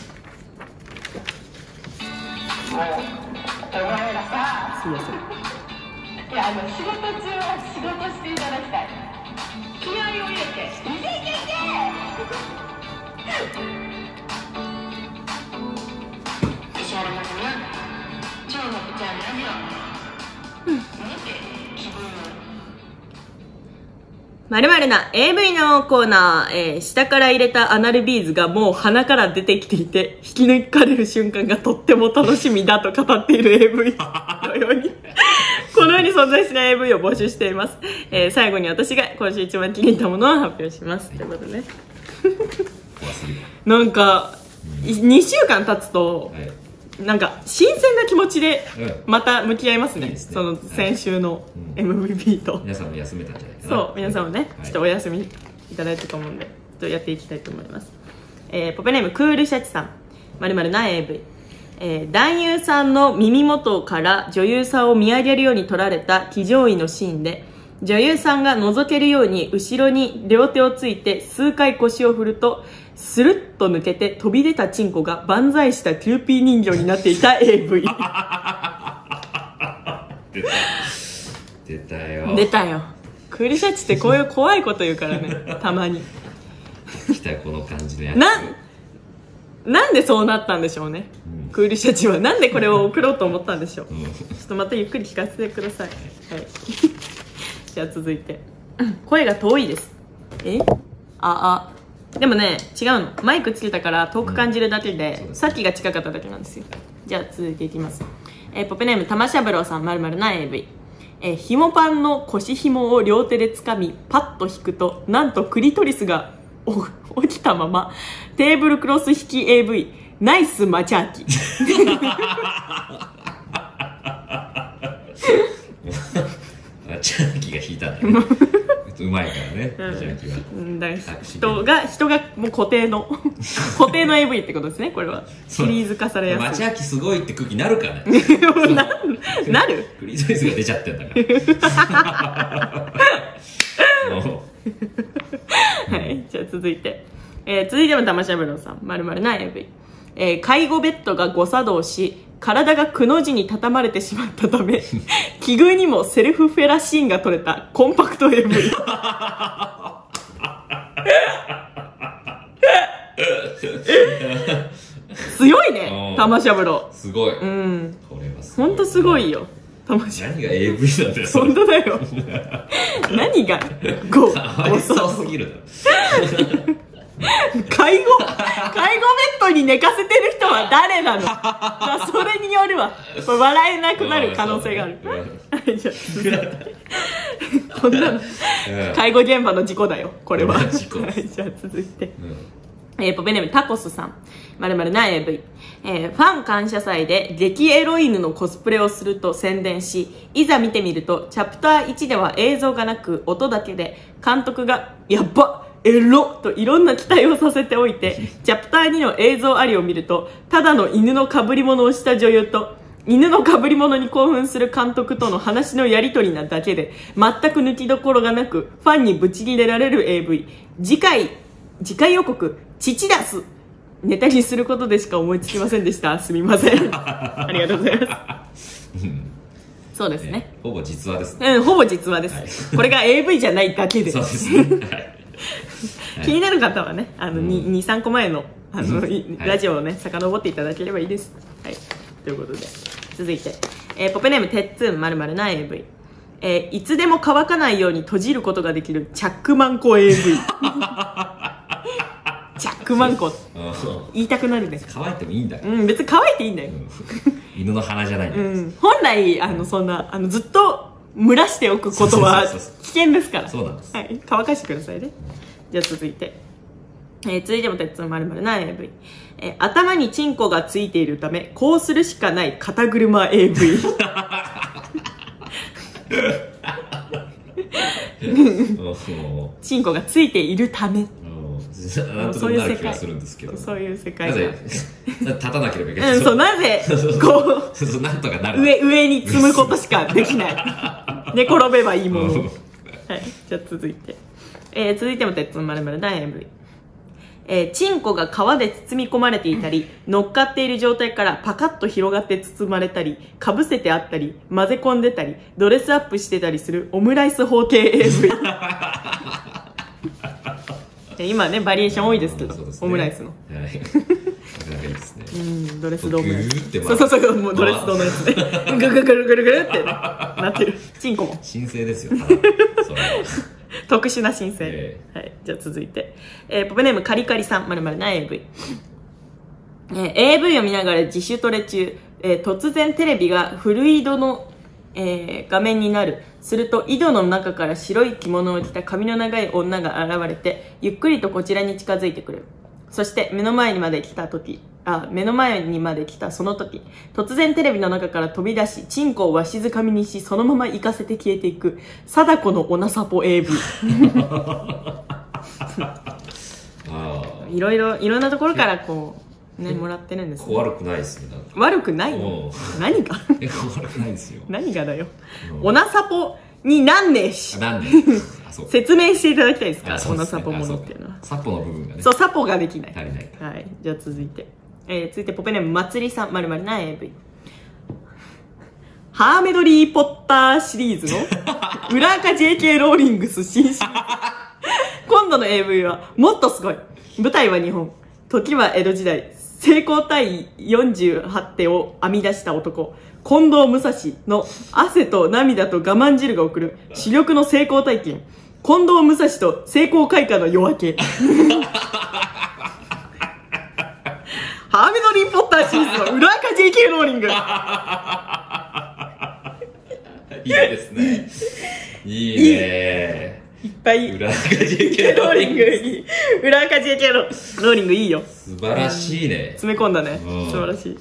お前らさ、すいません。いや、仕事中は仕事していただきたい。気合を入れて、いけいけいけ。石原まさみ、超のくちゃんラジオ。見て、気分。 〇〇な AV のコーナー、下から入れたアナルビーズがもう鼻から出てきていて引き抜かれる瞬間がとっても楽しみだと語っている AV のようにこのように存在しない AV を募集しています。最後に私が今週一番気に入ったものを発表します。ということでなんか2週間経つと、なんか新鮮な気持ちでまた向き合いますね。その先週の MVP と皆さんも休めたんじゃないかな。 そう、皆さんもね、ちょっとお休みいただいたと思うんで、ちょっとやっていきたいと思います。ポペネームクールシャチさん、〇〇な AV。男優さんの耳元から女優さんを見上げるように撮られた騎乗位のシーンで、女優さんが覗けるように後ろに両手をついて数回腰を振るとスルッと抜けて飛び出たチンコが万歳したキューピー人形になっていた AV 出たよ。クールシャチってこういう怖いこと言うからねたまに来たこの感じのやつなんでそうなったんでしょうね、クールシャチはなんでこれを送ろうと思ったんでしょう、ちょっとまたゆっくり聞かせてください、はい、じゃあ続いて声が遠いです。でもね違うの、マイクつけたから遠く感じるだけで、さっきが近かっただけなんですよ。じゃあ続いていきます。ポペネーム玉しゃぶろうさん、〇〇な AV。紐パンの腰紐を両手で掴みパッと引くとなんとクリトリスが起きたままテーブルクロス引き AV ナイスマチャーキマチャーキが引いたんだねうまいからね、マチャーキは人がもう固定のAV ってことですね。これはシリーズ化されやすい。 マチャーキすごいって空気なるかねなるクリトリスが出ちゃってんだからはい、じゃあ続いても玉しゃぶろうさん、〇〇な AV。介護ベッドが誤作動し体がくの字に畳まれてしまったため奇遇にもセルフフェラシーンが撮れたコンパクト AV 強いね玉しゃぶろう。 すごい、これはすごい、 ほんとすごいよ。 何が AV なんだよ本当だよ何が誤そうすぎる介護ベッドに寝かせてる人は誰なのそれによるわ。これ笑えなくなる可能性があるじゃあこんなの介護現場の事故だよこれはじゃあ続いて、ポペネームタコスさん、〇〇な AV。ファン感謝祭で激エロ犬のコスプレをすると宣伝し、いざ見てみるとチャプター1では映像がなく音だけで、監督がやっばエロといろんな期待をさせておいて、チャプター2の映像ありを見ると、ただの犬の被り物をした女優と、犬の被り物に興奮する監督との話のやり取りなだけで、全く抜きどころがなく、ファンにブチギレられる AV。次回予告、父出すネタにすることでしか思いつきませんでした。すみません。ありがとうございます。そうですね。 ほぼ実話ですね。 ほぼ実話です。はい、これが AV じゃないだけで。 そうですね。 気になる方はね、2、3個前の、ラジオをね、遡っていただければいいです。はい。ということで。続いて、ポペネーム、てっつん〇〇な AV。いつでも乾かないように閉じることができるチャックマンコ AV。チャックマンコ言いたくなるね。 乾いてもいいんだよ。 別に乾いていいんだよ。 犬の鼻じゃないんだよ。 本来そんなずっと蒸らしておくことは危険ですから。 そうなんです。 はい、乾かしてくださいね。じゃあ続いて、続いても鉄の〇〇な AV。頭にチンコがついているためこうするしかない肩車 AV。チンコがついているため。 なんとなくなる気がするんですけど、 そういう世界なぜ立たなければいけない。 なぜこうなんとかなる。 上に積むことしかできない。寝転べばいいもの。はい、じゃあ続いて、続いても鉄の〇〇な AV。チンコが皮で包み込まれていたり、乗っかっている状態からパカッと広がって包まれたり、かぶせてあったり、混ぜ込んでたり、ドレスアップしてたりするオムライス包茎 AV。今ね、バリエーション多いですけど、オムライスの。 なかなかいいですね。 ドレスドーム。 そう、 もうドレスドームのやつね。ぐるぐるぐるぐるってなってる。チンコも。 神聖ですよ。 特殊な申請。はい。じゃあ続いて。ポペネームカリカリさん、〇〇な AV。AV を見ながら自主トレ中、突然テレビがフルイドの、画面になる。すると井戸の中から白い着物を着た髪の長い女が現れて、ゆっくりとこちらに近づいてくる。そして目の前にまで来たその時、突然テレビの中から飛び出し、チンコをわしづかみにし、そのまま行かせて消えていく、貞子のオナサポ AV。いろんなところからこう、ね、もらってるんですね。 悪くないですね。 悪くないの？何が悪くないですよ。 何がだよ。オナサポになんねえし。説明していただきたいですか、オナサポものっていうのは。 サポの部分がね。 そう、サポができない。 足りない。 はい。じゃあ続いて。続いてポペネームまつりさん、〇〇な AV。ハーメドリーポッターシリーズの裏垢 JK ローリングス新シリーズ。今度の AV はもっとすごい。舞台は日本。時は江戸時代。成功体48手を編み出した男。近藤武蔵の汗と涙と我慢汁が送る主力の成功体験。近藤武蔵と成功開花の夜明け。ハーメドリーポッターシリーズの裏垢 JK ローリング。 いいですね。いいね。 いっぱい裏垢 JK ローリングいい。 裏垢 JK ローリングいいよ。 素晴らしいね。 詰め込んだね。素晴らしい。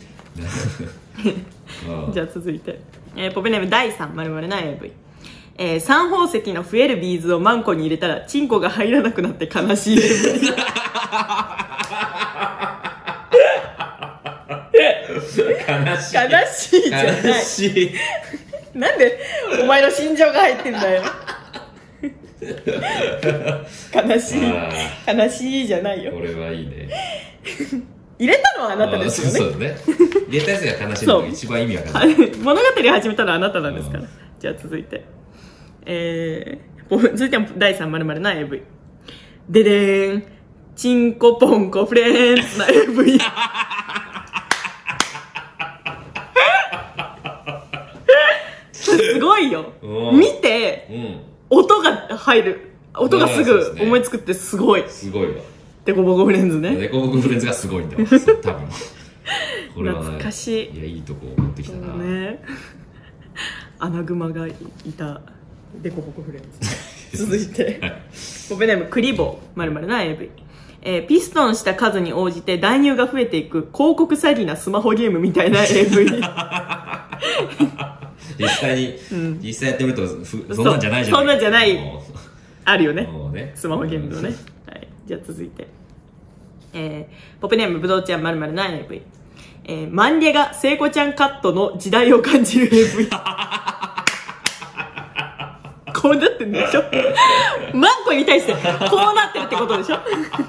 じゃあ続いて、ポペネーム第3〇〇な AV。三宝石の増えるビーズをマンコに入れたらチンコが入らなくなって悲しい AV。悲しいじゃない。悲しい。なんでお前の心情が入ってんだよ。悲しいじゃないよ。 これはいいね。 入れたのはあなたですよね。 そうね。入れたやつが悲しいのが一番意味わかんない。 物語を始めたのはあなたなんですから。じゃあ続いて、続いても第3〇〇な AV。ででーん、チンコポンコフレーンな AV。すごいよ。見て、音が入る。音がすぐ思いつくってすごい。 すごいわ。 デコボコフレンズね。 デコボコフレンズがすごいんだわ。多分。これは懐かしい。 いや、いいとこ持ってきたな。 ね。アナグマがいたデコボコフレンズ。続いて、ポペネームクリボー〇〇な AV。ピストンした数に応じて代入が増えていく広告詐欺なスマホゲームみたいな AV。 実際やってみるとそんなんじゃないじゃん。 そんなんじゃない。あるよね。スマホゲームのね。はい。 じゃあ続いて、ポップネームぶどうちゃん〇〇な AV、マンゲが聖子ちゃんカットの時代を感じる AV こうなってるんでしょマンコに対してこうなってるってことでしょ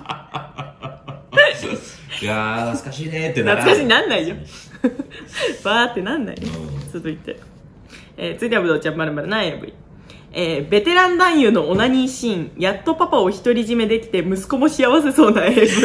いやー懐かしいねってなら懐かしいなんないよバーってなんないよ。続いて、続いてはぶどうちゃん〇〇な AV、ベテラン男優のオナニーシーン、やっとパパを独り占めできて息子も幸せそうな AV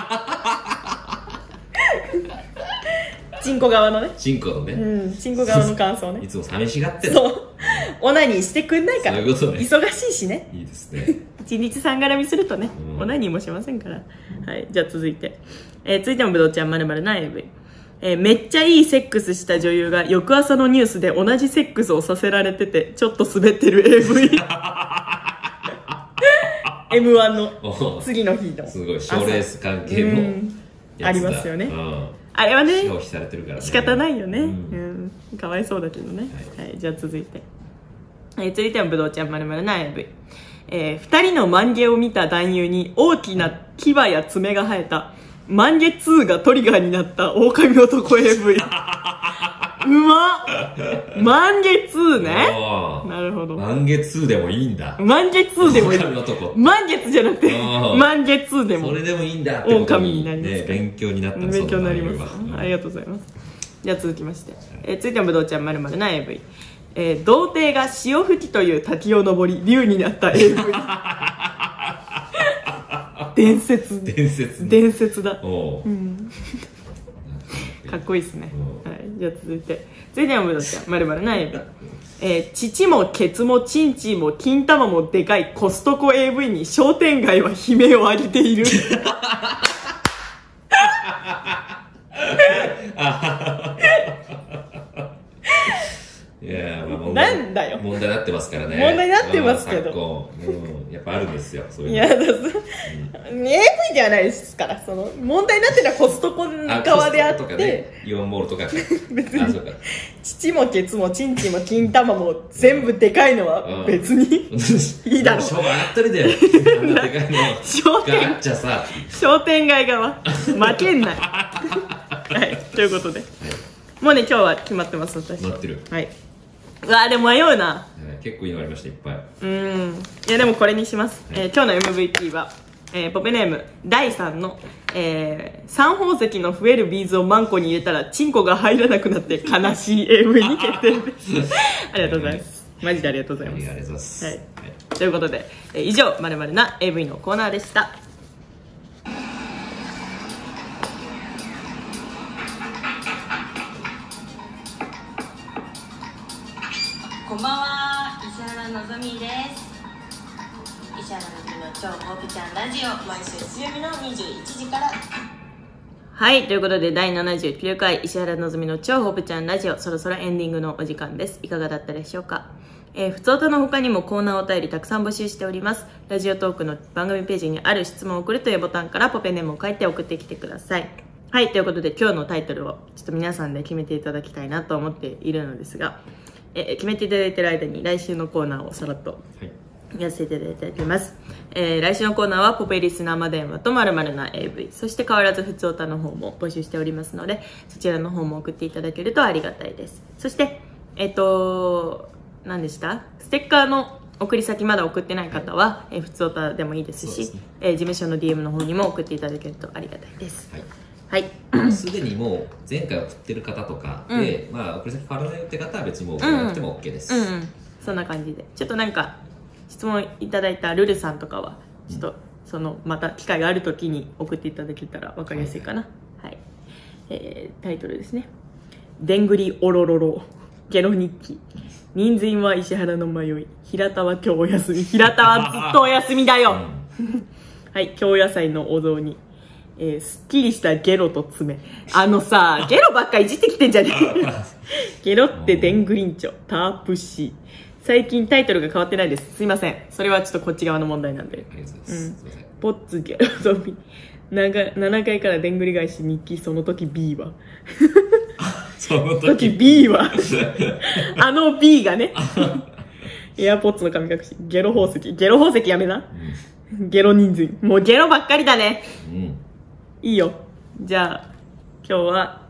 チンコ側のね、 チンコのね、 チンコ側の感想ねいつも寂しがってる。 そうオナニーしてくんないから。 そういうことね。 忙しいしね。 いいですね。 一日三絡みするとね、オナニーもしませんから。はい、じゃあ続いて、続いてもぶどうちゃん〇〇な AV、めっちゃいいセックスした女優が翌朝のニュースで同じセックスをさせられててちょっと滑ってる AV M1 の次の日のすごい賞レース関係のやつだ。 ありますよね。あれはね消費されてるからね、 仕方ないよね。かわいそうだけどね。はい、じゃあ続いて、続いてはぶどうちゃん〇〇な AV、2人のマンゲを見た男優に大きな牙や爪が生えたマンゲ2がトリガーになった狼男 AV うまっマンゲ2ね。なるほど。 マンゲ2でもいいんだ。 マンゲ2でもいい。満月じゃなくてマンゲ2でもそれでもいいんだってことになります。 勉強になった。 勉強になります。ありがとうございます。じゃあ続きまして、続いてはぶどうちゃん〇〇な AV、童貞が潮吹きという滝を登り竜になった AV 伝説だ。かっこいいですね。はい、じゃあ続いてはぶどうちゃん〇〇な AV、父もケツもチンチンも金玉もでかいコストコ AV に商店街は悲鳴を上げているいやなんだよ問題になってますからね。 問題になってますけど、 やっぱあるんですよそういうの。 いやだAV ではないですから。その問題になってるのはコストコ側であって、 イオンモールとか別に父もケツもチンチンも金玉も全部でかいのは別にいいだろう。 しょうがなったりだよあんなでかいのガッチャさ商店街側負けんないはいということで、もうね今日は決まってます。私決まってる。 はい。うわーでも迷うな。 結構いいのありましたいっぱい。 いやでもこれにします。今日の MVP は、ポペネーム第3の、三宝石の増えるビーズをマンコに入れたらチンコが入らなくなって悲しい AV に決定ですありがとうございます。マジでありがとうございます。 ありがとうございます。 はい、ということで、以上〇〇な AV のコーナーでした。 こんばんは、石原のぞみです。石原のぞみの超ホープちゃんラジオ、毎週水曜日の21時から。 はい、ということで第79回石原のぞみの超ホープちゃんラジオ、そろそろエンディングのお時間です。いかがだったでしょうか。ふつおたの他にもコーナーお便りたくさん募集しております。ラジオトークの番組ページにある質問を送るというボタンからポペネームを書いて送ってきてください。はい、ということで今日のタイトルをちょっと皆さんで決めていただきたいなと思っているのですが、決めていただいている間に来週のコーナーをさらっとやらせていただいております。来週のコーナーはポペリス生電話と〇〇な AV、 そして変わらずふつおたの方も募集しておりますので、そちらの方も送っていただけるとありがたいです。そして何でした？ステッカーの送り先まだ送ってない方は、ふつおたでもいいですし、事務所の DM の方にも送っていただけるとありがたいです。はい、 すでにもう前回送ってる方とかで、送り先変わらないよって方は別にもう送らなくても OK です。 そんな感じで、ちょっとなんか質問いただいたルルさんとかはちょっとそのまた機会がある時に送っていただけたら分かりやすいかな。はい、タイトルですね。でんぐりおろろろゲロ日記、人数は石原の迷い、平田は今日お休み。平田はずっとお休みだよはい、京野菜のお雑煮、すっきりしたゲロと爪。さゲロばっかいじってきてんじゃねえゲロってでんぐりんちょタープシー。最近タイトルが変わってないです。すいません、それはちょっとこっち側の問題なんで。ポッツゲロゾンビ7階からでんぐり返し日記、その時 B はその時 B はB がねエアポッツの神隠し、ゲロ宝石やめな、 ゲロ人数。もうゲロばっかりだね。 うん。 いいよ。じゃあ、今日は、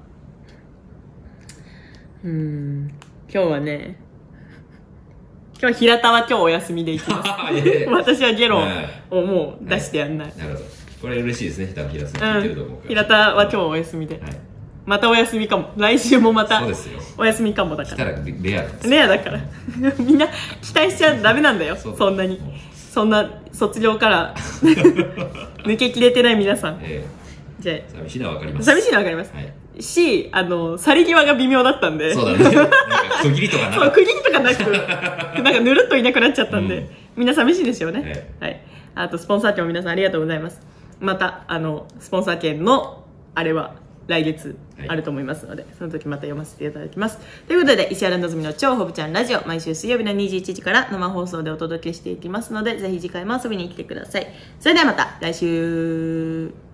今日はね、今日平田は今日お休みで行きます。私はゲロをもう出してやんない。 なるほど。これ嬉しいですね、多分平田さん聞いてると思うから。 平田は今日お休みで。またお休みかも。来週もまたお休みかもだから。 来たらレアだ。 レアだから。みんな期待しちゃダメなんだよ。そんなに。そんな卒業から抜けきれてない皆さん。じゃあ寂しいのはわかります。 寂しいのはわかります。し、去り際が微妙だったんで。 そうだね。なんか区切りとかなく。 そう、区切りとかなく、なんかぬるっといなくなっちゃったんで、みんな寂しいですよね。はい。あと、スポンサー券も皆さんありがとうございます。また、スポンサー券の、あれは、来月あると思いますので、その時また読ませていただきます。ということで、石原のぞみの超ほぶちゃんラジオ、毎週水曜日の21時から生放送でお届けしていきますので、ぜひ次回も遊びに来てください。それではまた来週。